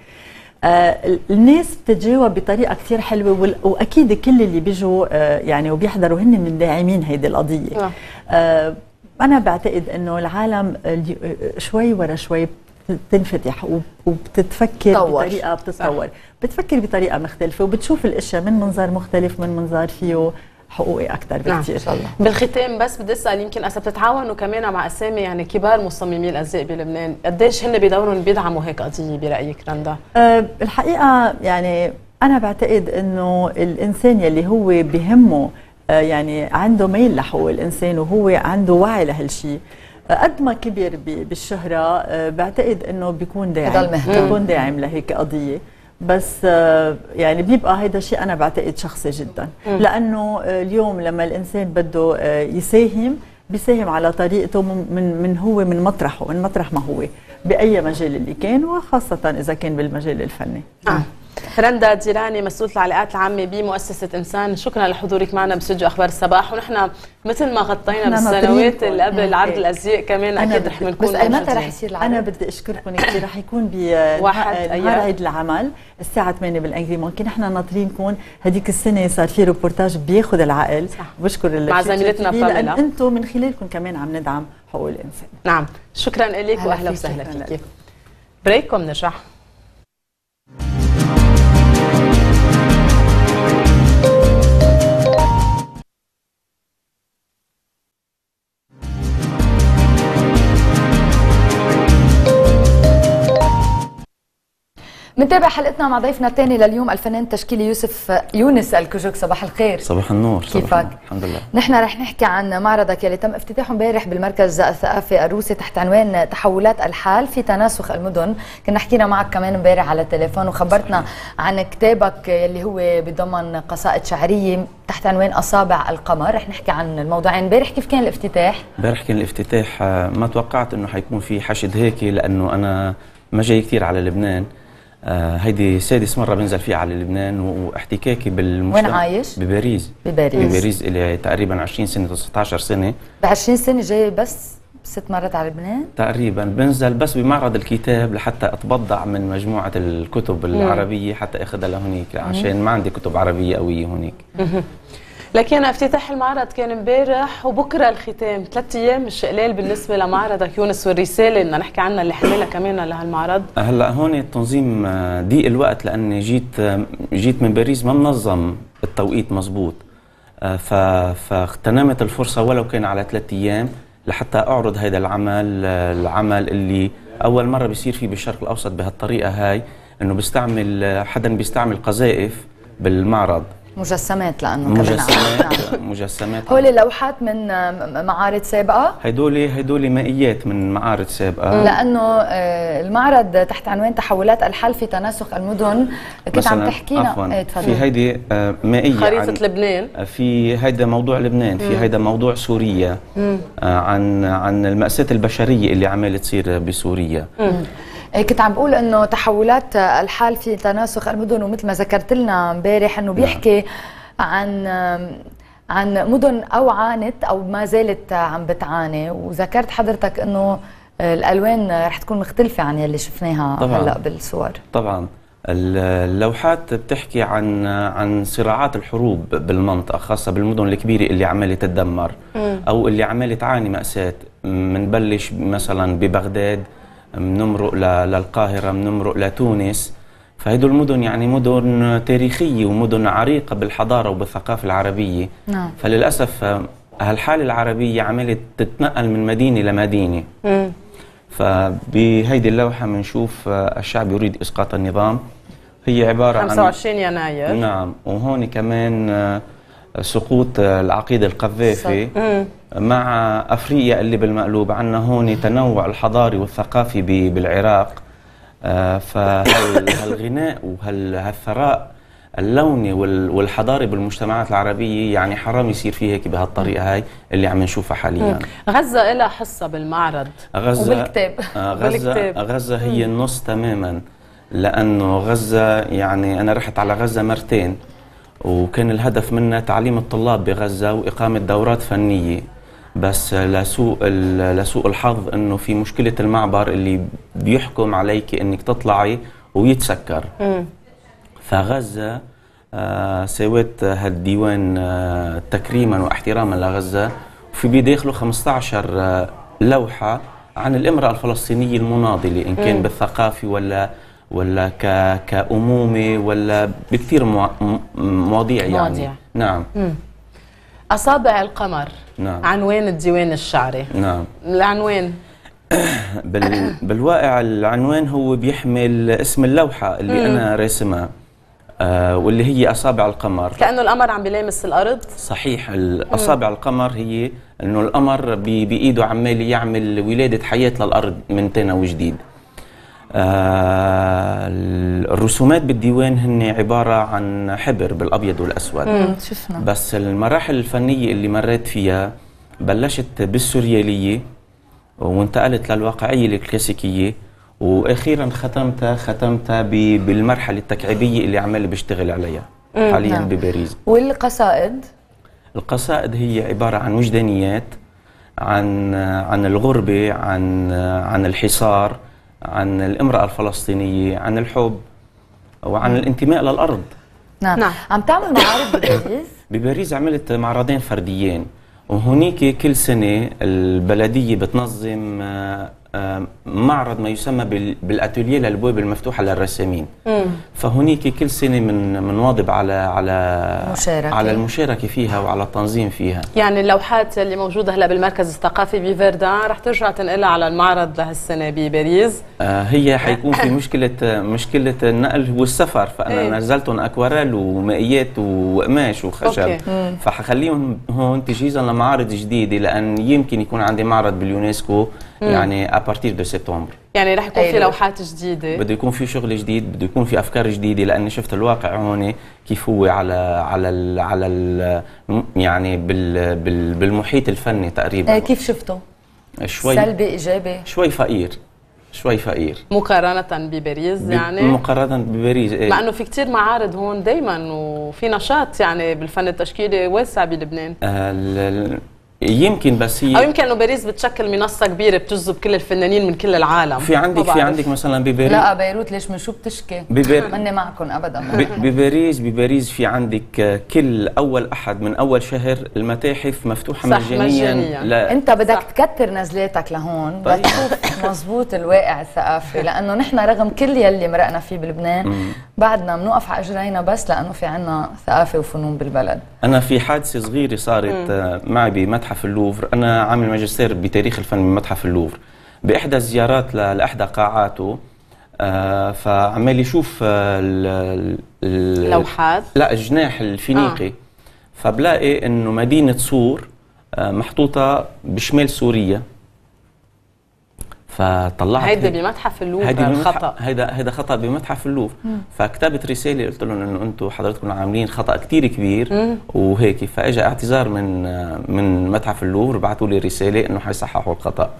آه الناس بتتجاوب بطريقه كثير حلوه، واكيد كل اللي بيجوا آه يعني وبيحضروا هن من داعمين هيدي القضيه. آه انا بعتقد انه العالم شوي ورا شوي بتنفتح وبتتفكر طور. بطريقه بتتطور، بتفكر بطريقه مختلفه، وبتشوف الاشياء من منظار مختلف، من منظار فيه حقوقي اكثر بكثير. ان شاء الله. بالختام بس بدي اسال، يمكن اذا بتتعاونوا كمان مع اسامي يعني كبار مصممي الازياء بلبنان، قديش هن بدورهم بيدعموا هيك قضيه برايك رندا؟ أه الحقيقه يعني انا بعتقد انه الانسان يلي هو بهمه أه يعني عنده ميل لحقوق الانسان وهو عنده وعي لهالشيء، قد ما كبر بالشهره أه بعتقد انه بيكون داعم بيكون داعم لهيك قضيه. بس يعني بيبقى هيدا شيء انا بعتقد شخصي جدا، لانه اليوم لما الانسان بده يساهم بيساهم على طريقته من من هو من مطرحه من مطرح ما هو باي مجال اللي كان، وخاصه اذا كان بالمجال الفني. آه. رندا ديراني مسؤولة العلاقات العامة بمؤسسة إنسان، شكرا لحضورك معنا باستوديو أخبار الصباح. ونحن مثل ما غطينا بالسنوات اللي قبل عرض الأزياء كمان أكيد رح نكون بس متى رح يصير العرض؟ أنا بدي أشكركم كثير. رح يكون بنهار عيد العمل الساعة ثمانية بالأنجري. ممكن نحن ناطرينكم. هديك السنة صار في روبورتاج بياخذ العقل. بشكر مع زميلتنا لأن أنتم من خلالكم كمان عم ندعم حقوق الإنسان. نعم شكرا لك وأهلا وسهلا فيك. بريك وبنرجع. منتابع حلقتنا مع ضيفنا الثاني لليوم الفنان التشكيلي يوسف يونس الكجوك. صباح الخير. صباح النور. كيفك؟ الحمد لله. نحن رح نحكي عن معرضك يلي تم افتتاحه امبارح بالمركز الثقافي الروسي تحت عنوان تحولات الحال في تناسخ المدن. كنا حكينا معك كمان امبارح على التليفون وخبرتنا عن كتابك يلي هو بضمن قصائد شعريه تحت عنوان اصابع القمر. رح نحكي عن الموضوعين. امبارح كيف كان الافتتاح؟ امبارح كان الافتتاح ما توقعت انه حيكون في حشد هيك، لانه انا ما جاي كثير على لبنان. آه هيدي سادس مرة بنزل فيها على لبنان، واحتكاكي بالمجتمع. وين عايش؟ بباريس. بباريس بباريس إلي تقريبا عشرين سنة تسعة عشر سنة. ب عشرين سنة جاي بس ست مرات على لبنان؟ تقريبا بنزل بس بمعرض الكتاب لحتى اتبضع من مجموعة الكتب العربية حتى اخذها لهونيك، عشان ما عندي كتب عربية قوية هونيك. لكن افتتاح المعرض كان امبارح وبكره الختام، ثلاث ايام مش قليل بالنسبه لمعرضك يونس، والرساله بدنا نحكي عنها اللي حملها كمان لهالمعرض. هلا هون التنظيم ضيق الوقت، لاني جيت جيت من باريس ما منظم التوقيت مزبوط، فاغتنمت الفرصه ولو كان على ثلاث ايام لحتى اعرض هذا العمل، العمل اللي اول مره بيصير فيه بالشرق الاوسط بهالطريقه هاي، انه بيستعمل حدا بيستعمل قذائف بالمعرض. مجسمات، لانه مجسمات مجسمات هول لوحات من معارض سابقه. هدول هدول مائيات من معارض سابقه، لانه المعرض تحت عنوان تحولات الحال في تناسخ المدن كنت عم تحكينا. ايه في هيدي مائيه خريطه لبنان، في هيدا موضوع لبنان، في هيدا موضوع سوريا، عن عن المأساة البشريه اللي عماله تصير بسوريا. مم. كنت عم بقول انه تحولات الحال في تناسخ المدن، ومثل ما ذكرت لنا امبارح انه بيحكي عن عن مدن او عانت او ما زالت عم بتعاني، وذكرت حضرتك انه الالوان رح تكون مختلفه عن يلي شفناها هلا بالصور. طبعا اللوحات بتحكي عن عن صراعات الحروب بالمنطقه، خاصه بالمدن الكبيره اللي عماله تتدمر او اللي عماله تعاني مأساة. منبلش مثلا ببغداد، منمرق للقاهرة، منمرق لتونس. فهدول المدن يعني مدن تاريخية ومدن عريقة بالحضارة وبالثقافة العربية. نعم. فللأسف هالحالة العربية عملت تتنقل من مدينة لمدينة. مم. فبهيدي اللوحة بنشوف الشعب يريد إسقاط النظام، هي عبارة عن خمسة وعشرين يناير. نعم. وهون كمان سقوط العقيد القذافي مع أفريقيا اللي بالمقلوب. عنا هون تنوع الحضاري والثقافي بالعراق. فهالغناء وهالثراء اللوني والحضاري بالمجتمعات العربية يعني حرام يصير فيه هيك بهالطريقة هاي اللي عم نشوفها حاليا. غزة لها حصة بالمعرض غزة وبالكتاب. غزة, غزة هي النص تماما، لأنه غزة يعني أنا رحت على غزة مرتين، وكان الهدف منها تعليم الطلاب بغزة وإقامة دورات فنية. بس لسوء لسوء الحظ إنه في مشكلة المعبر اللي بيحكم عليك إنك تطلعي ويتسكر. م. فغزة آه سويت هالديوان آه تكريما واحتراما لغزة، وفي بيداخله خمسة عشر آه لوحة عن الامرأة الفلسطينية المناضلة، إن كان م. بالثقافة ولا ولا ك كأمومة ولا بكثير مواضيع يعني. مواضيع. نعم. مم. أصابع القمر. نعم. عنوان الديوان الشعري. نعم. العنوان بال... بالواقع العنوان هو بيحمل اسم اللوحة اللي مم. أنا راسمها، آه واللي هي أصابع القمر، كأنه القمر عم بيلامس الأرض. صحيح. أصابع القمر هي إنه القمر بإيده عمال يعمل ولادة حياة للأرض من تاني وجديد. آه الرسومات بالديوان هن عبارة عن حبر بالأبيض والأسود. مم. شفنا. بس المراحل الفنية اللي مريت فيها بلشت بالسوريالية وانتقلت للواقعية الكلاسيكية، واخيرا ختمتها ختمتها بالمرحله التكعيبيه اللي عمال بشتغل عليها حاليا نعم. بباريس. والقصائد؟ القصائد هي عباره عن وجدانيات عن عن الغربه، عن عن الحصار، عن الامراه الفلسطينيه، عن الحب وعن الانتماء للارض. نعم, نعم. عم تعمل معارض بباريس؟ بباريس عملت معرضين فرديين، وهنيك كل سنه البلديه بتنظم معرض ما يسمى بالاتوليه للابواب المفتوحه للرسامين. مم. فهنيك كل سنه من منواظب على على مشاركة. على المشاركه فيها وعلى التنظيم فيها. يعني اللوحات اللي موجوده هلا بالمركز الثقافي بفيردان رح ترجع تنقلها على المعرض لهالسنه بباريس. آه هي حيكون في مشكله مشكله النقل والسفر، فانا ايه؟ نزلتهم اكواريل ومائيات وقماش وخشب، فحخليهم هون تجهيزا لمعارض جديده، لان يمكن يكون عندي معرض باليونسكو يعني ابارتير دو سبتمبر. يعني رح يكون في لوحات جديده، بده يكون في شغل جديد، بده يكون في افكار جديده، لاني شفت الواقع هون كيف هو على على ال على ال يعني بال بال بالمحيط الفني تقريبا. كيف شفته؟ شوي سلبي ايجابي؟ شوي فقير شوي فقير مقارنه بباريس يعني. مقارنه بباريس ايه؟ مع انه في كثير معارض هون دائما وفي نشاط يعني بالفن التشكيلي واسع بلبنان. آه يمكن بس هي او يمكن انه باريس بتشكل منصه كبيره بتجذب كل الفنانين من كل العالم. في عندك في عندك مثلا بباريس. لا بيروت ليش من شو بتشكي؟ ببير... ماني معكم ابدا. بباريس بباريس في عندك كل اول احد من اول شهر المتاحف مفتوحه مجانيا. لا انت بدك صح. تكتر نزلاتك لهون طيب. لتشوف مضبوط الواقع الثقافي، لانه نحن رغم كل يلي مرقنا فيه بلبنان مم. بعدنا بنوقف على اجرينا بس لانه في عندنا ثقافه وفنون بالبلد. انا في حادثه صغيره صارت مم. معي بمتحف اللوفر، انا عامل ماجستير بتاريخ الفن بمتحف اللوفر، باحدى الزيارات لاحدى قاعاته آه فعمال يشوف اللوحات لا الجناح الفينيقي آه. فبلاقي انه مدينه صور آه محطوطه بشمال سوريا، فطلعت هيدا بمتحف اللوفر خطا، هيدا هيدا خطا بمتحف اللوفر. فكتبت رساله قلت لهم انه انتم حضرتكم عاملين خطا كثير كبير مم. وهيك، فاجى اعتذار من من متحف اللوفر، بعثوا لي رساله انه حيصححوا الخطا.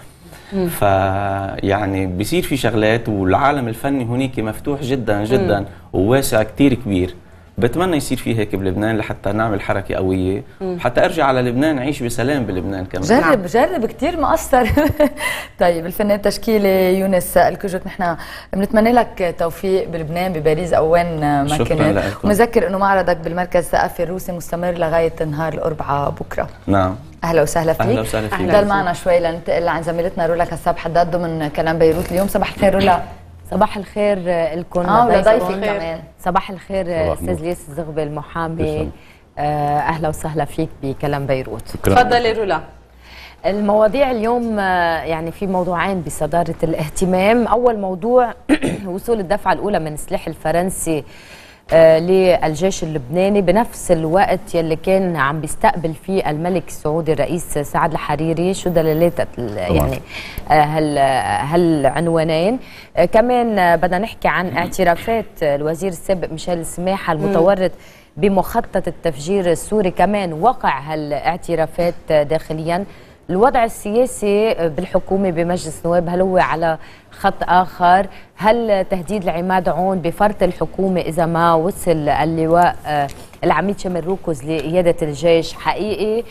فيعني بصير في شغلات، والعالم الفني هناك مفتوح جدا جدا مم. وواسع كثير كبير. بتمنى يصير في هيك بلبنان لحتى نعمل حركه قويه، وحتى ارجع على لبنان نعيش بسلام بلبنان كمان. جرب جرب كثير مقصر. طيب الفنان التشكيلي يونس الكجك، نحن بنتمنى لك توفيق بلبنان بباريس او وين ما كنت، ونذكر انه معرضك بالمركز الثقافي الروسي مستمر لغايه نهار الاربعاء بكره. نعم اهلا وسهلا فيك. اهلا وسهلا فيك. ضل معنا شوي لننتقل عن زميلتنا رولا كساب حداد ضمن كلام بيروت اليوم. صباح الخير رولا. صباح الخير لكم اه ولضيفك كمان. صباح الخير استاذ ليس الزغبي المحامي، اهلا وسهلا فيك بكلام بيروت. تفضلي رولا. المواضيع اليوم يعني في موضوعين بصداره الاهتمام. اول موضوع وصول الدفعه الاولى من السلاح الفرنسي آه للجيش اللبناني بنفس الوقت يلي كان عم بيستقبل فيه الملك السعودي الرئيس سعد الحريري. شو دلالات يعني آه هال هالعنوانين؟ آه كمان آه بدنا نحكي عن اعترافات الوزير السابق ميشيل السماحه المتورط بمخطط التفجير السوري، كمان وقع هالاعترافات داخليا. الوضع السياسي بالحكومة بمجلس النواب، هل هو على خط آخر؟ هل تهديد العماد عون بفرط الحكومة إذا ما وصل اللواء العميد شامل روكوز لقيادة الجيش حقيقي؟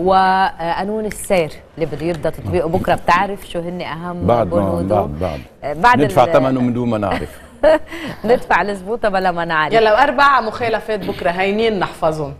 وقانون السير اللي بده يبدأ تطبيقه بكرة، بتعرف شو هن أهم بعد بنوده؟ بعد بعد بعد ندفع ثمنه من دون ما نعرف. ندفع الزبوطة بلا ما نعرف. يلا أربع مخالفات بكرة هينين نحفظهم.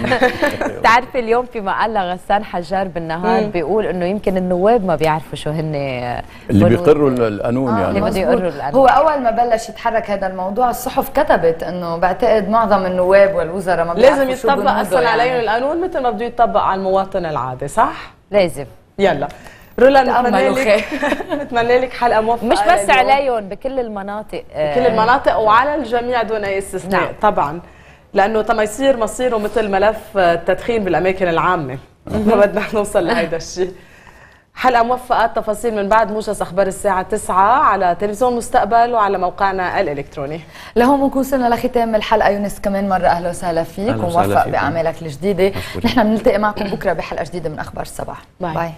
بتعرفي اليوم في مقال غسان حجار بالنهار مم. بيقول انه يمكن النواب ما بيعرفوا شو هن اللي بيقروا القانون آه يعني اللي بده يقروا القانون. هو اول ما بلش يتحرك هذا الموضوع الصحف كتبت انه بعتقد معظم النواب والوزراء ما بيعرفوا لازم يتطبق اصلا يعني عليهم القانون مثل ما بده يتطبق على المواطن العادي، صح؟ لازم. يلا رولا نتمنى لك نتمنى لك حلقه موفقه، مش بس عليهم، بكل المناطق، بكل المناطق وعلى الجميع دون اي استثناء. نعم. طبعا لانه تما يصير مصيره مثل ملف التدخين بالاماكن العامه، ما بدنا نوصل لهيدا الشيء. حلقة موفقة. تفاصيل من بعد موجز أخبار الساعة تسعة على تلفزيون مستقبل وعلى موقعنا الإلكتروني. لهون بنكون وصلنا لختام الحلقة. يونس كمان مرة أهلا وسهلا فيك وموفق بأعمالك الجديدة. نحن بنلتقي معكم بكرة بحلقة جديدة من أخبار الصباح. باي, باي.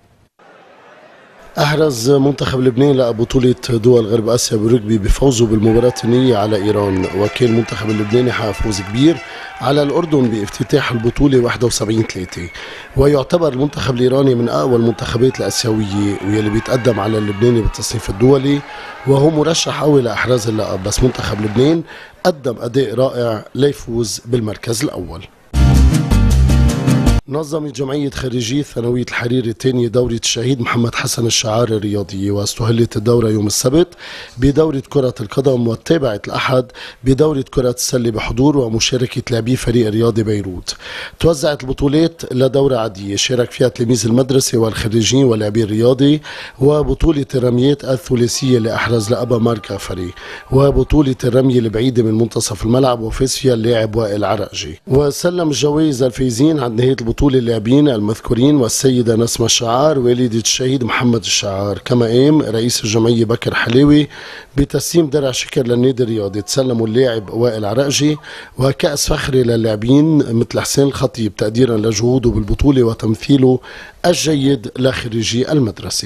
أحرز منتخب لبنان لبطولة دول غرب آسيا بالرجبي بفوزه بالمباراة النهائية على إيران، وكان المنتخب اللبناني حقق فوز كبير على الأردن بافتتاح البطولة واحد وسبعين ثلاثة، ويعتبر المنتخب الإيراني من أقوى المنتخبات الآسيوية واللي بيتقدم على اللبناني بالتصنيف الدولي، وهو مرشح قوي لإحراز اللقب، بس منتخب لبنان قدم أداء رائع ليفوز بالمركز الأول. نظمت جمعية خريجي ثانوية الحريري الثانية دورة الشهيد محمد حسن الشعار الرياضية، واستهلت الدورة يوم السبت بدورة كرة القدم، واتبعت الأحد بدورة كرة السلة بحضور ومشاركة لاعبي فريق رياضي بيروت. توزعت البطولات لدورة عادية شارك فيها تلاميذ المدرسة والخريجين واللاعبين الرياضي، وبطولة الرميات الثلاثية اللي أحرز لقبها مارك غفري، وبطولة الرمية البعيدة من منتصف الملعب وفاز فيها اللاعب وائل عرقجي. وسلم الجوائز الفايزين عند نهاية البطولة اللاعبين المذكورين والسيدة نسمة الشعار والدة الشهيد محمد الشعار. كما قام رئيس الجمعية بكر حلاوي بتسليم درع شكر للنادي الرياضي، تسلموا اللاعب وائل عرقجي وكأس فخري للاعبين مثل حسين الخطيب تقديرا لجهوده بالبطولة وتمثيله الجيد لخريجي المدرسة.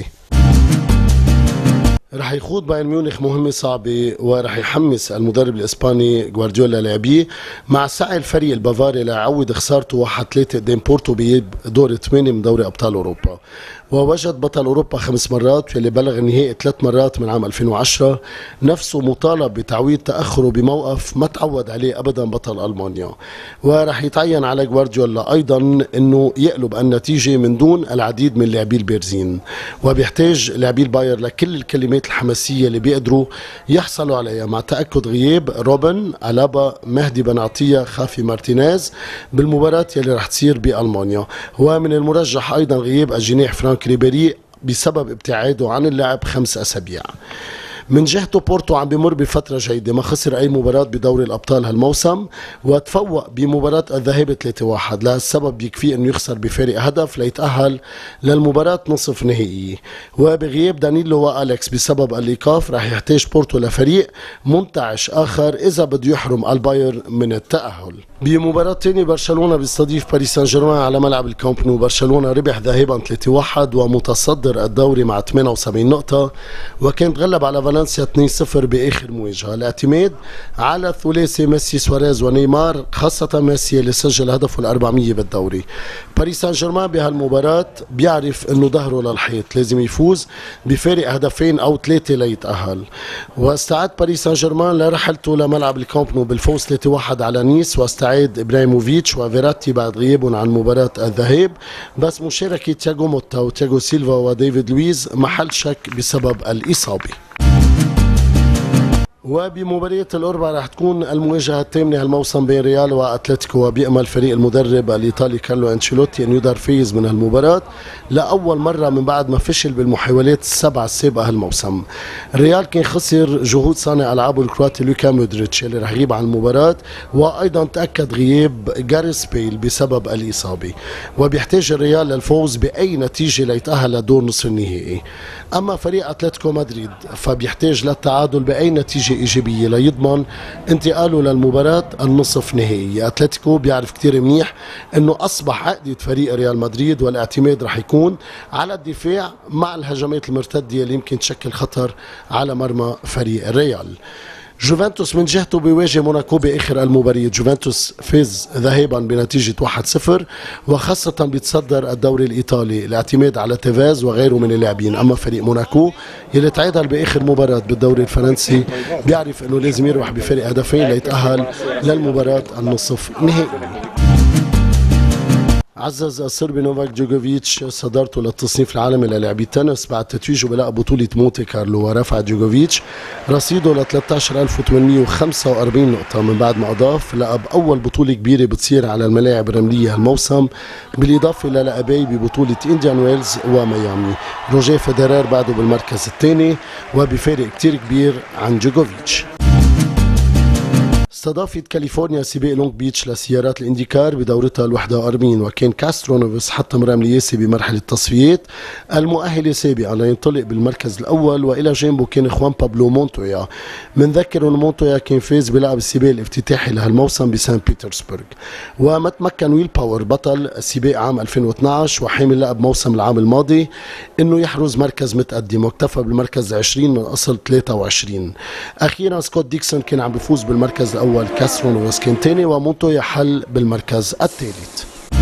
رح يخوض بايرن ميونخ مهمة صعبة، ورح يحمس المدرب الإسباني غوارديولا لاعبيه مع سعي الفريق البافاري ليعوض خسارته واحد ثلاثة قدام بورتو بدور ثمانية من دوري أبطال أوروبا. ووجد بطل أوروبا خمس مرات واللي بلغ النهائي ثلاث مرات من عام ألفين وعشرة نفسه مطالب بتعويض تأخره بموقف ما تعود عليه أبدا بطل ألمانيا. ورح يتعين على غوارديولا أيضا أنه يقلب النتيجة من دون العديد من لاعبي البارزين، وبيحتاج لاعبي الباير لكل الكلمات الحماسية اللي بيقدروا يحصلوا عليها مع تأكد غياب روبن، ألابا، مهدي بن عطية، خافي مارتينيز بالمباراة يلي رح تصير بألمانيا. ومن المرجح أيضا غياب الجناح فرانك ريبيري بسبب ابتعاده عن اللعب خمس أسابيع. من جهته بورتو عم بمر بفترة جيدة، ما خسر أي مباراة بدوري الأبطال هالموسم، وتفوق بمباراة الذهاب ثلاثة واحد، لهالسبب يكفي أنه يخسر بفارق هدف ليتأهل للمباراة نصف نهائية. وبغياب دانيلو وأليكس بسبب الإيقاف رح يحتاج بورتو لفريق منتعش آخر إذا بده يحرم البايرن من التأهل. بمباراة تانية برشلونة بيستضيف باريس سان جيرمان على ملعب الكامب نو. برشلونة ربح ذاهبا ثلاثة واحد ومتصدر الدوري مع ثمانية وسبعين نقطة، وكان تغلب على فالنسيا اثنين صفر بآخر مواجهة. الاعتماد على ثلاثي ميسي سواريز ونيمار، خاصة ميسي اللي سجل هدفه الأربعمية بالدوري. باريس سان جيرمان بهالمباراة بيعرف انه ظهره للحيط، لازم يفوز بفارق هدفين او ثلاثة ليتأهل. واستعد باريس سان جيرمان لرحلته لملعب الكامب نو بالفوز ثلاثة واحد على نيس، واستعد ابراهيموفيتش وفيراتي بعد غيابهم عن مباراة الذهاب، بس مشاركة تياغو موتا وتياغو سيلفا وديفيد لويز محل شك بسبب الإصابة. وبمبارية الأربعاء رح تكون المواجهة الثامنة هالموسم بين ريال وأتلتيكو، وبيأمل فريق المدرب الإيطالي كارلو أنشيلوتي أن يظهر فايز من هالمباراة لأول مرة من بعد ما فشل بالمحاولات السبعة السابقة هالموسم. الريال كان خسر جهود صانع ألعابه الكرواتي لوكا مودريتش اللي رح يغيب عن المباراة، وأيضا تأكد غياب جاريث بيل بسبب الإصابة، وبيحتاج الريال للفوز بأي نتيجة ليتأهل لدور نصف النهائي. أما فريق أتلتيكو مدريد فبيحتاج للتعادل بأي نتيجة إيجابية ليضمن انتقاله للمباراة النصف نهائي. أتلتيكو بيعرف كتير منيح أنه أصبح عقدة فريق ريال مدريد، والاعتماد رح يكون على الدفاع مع الهجمات المرتدة اللي يمكن تشكل خطر على مرمى فريق الريال. جوفنتوس من جهته بيواجه موناكو باخر المباريات. جوفنتوس فاز ذهابا بنتيجه واحد صفر، وخاصه بيتصدر الدوري الايطالي الاعتماد على تيفاز وغيره من اللاعبين. اما فريق موناكو يلي تعادل باخر مباراه بالدوري الفرنسي بيعرف انه لازم يربح بفرق هدفين ليتاهل للمباراه النصف نهائي. عزز الصربي نوفاك جوكوفيتش صدارته للتصنيف العالمي للاعبي التنس بعد تتويجه بلقب بطولة مونتي كارلو، ورفع جوكوفيتش رصيده ل ثلاثة عشر ألف وثمانمئة وخمسة وأربعين نقطة من بعد ما أضاف لقب أول بطولة كبيرة بتصير على الملاعب الرملية هالموسم، بالإضافة للقبي ببطولة إنديان ويلز وميامي. روجيه فيدرر بعده بالمركز الثاني وبفارق كتير كبير عن جوكوفيتش. استضافت كاليفورنيا سباق لونج بيتش لسيارات الانديكار بدورتها الواحدة وأربعين، وكان كاسترونوفس حتى مرام لياسي بمرحلة التصفيات المؤهلة سابقا لينطلق بالمركز الأول، وإلى جانبه كان خوان بابلو مونتويا. منذكر أن مونتويا كان فاز بلعب السباق الافتتاحي لهالموسم بسان بيترسبرغ. وما تمكن ويل باور بطل السباق عام ألفين واثنعش وحامل لقب موسم العام الماضي انه يحرز مركز متقدم، واكتفى بالمركز عشرين من اصل ثلاثة وعشرين. اخيرا سكوت ديكسون كان عم بيفوز بالمركز الاول، كاسترونوفس كان ثاني، ومونتويا حل بالمركز الثالث.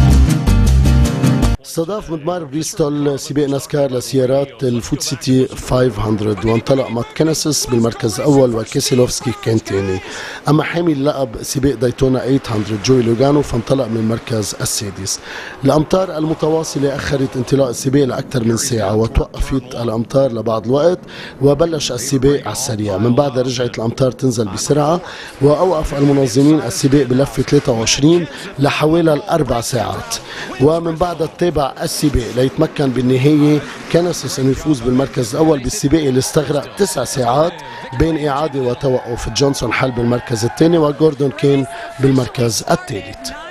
استضاف مدمار بريستول سباق ناسكار لسيارات الفود سيتي خمسمية، وانطلق مات كينيسيس بالمركز الاول وكيسيلوفسكي كان ثاني. اما حامل اللقب سباق دايتونا ثمانمية جوي لوغانو فانطلق من المركز السادس. الامطار المتواصله اخرت انطلاق السباق لاكثر من ساعه، وتوقفت الامطار لبعض الوقت وبلش السباق على السريع. من بعدها رجعت الامطار تنزل بسرعه، واوقف المنظمين السباق بلفه ثلاثة وعشرين لحوالي الاربع ساعات، ومن بعدها تابع السباق ليتمكن بالنهاية كينيسيس انه يفوز بالمركز الاول بالسباق اللي استغرق تسع ساعات بين اعادة وتوقف. جونسون حل بالمركز الثاني، وجوردون كان بالمركز الثالث.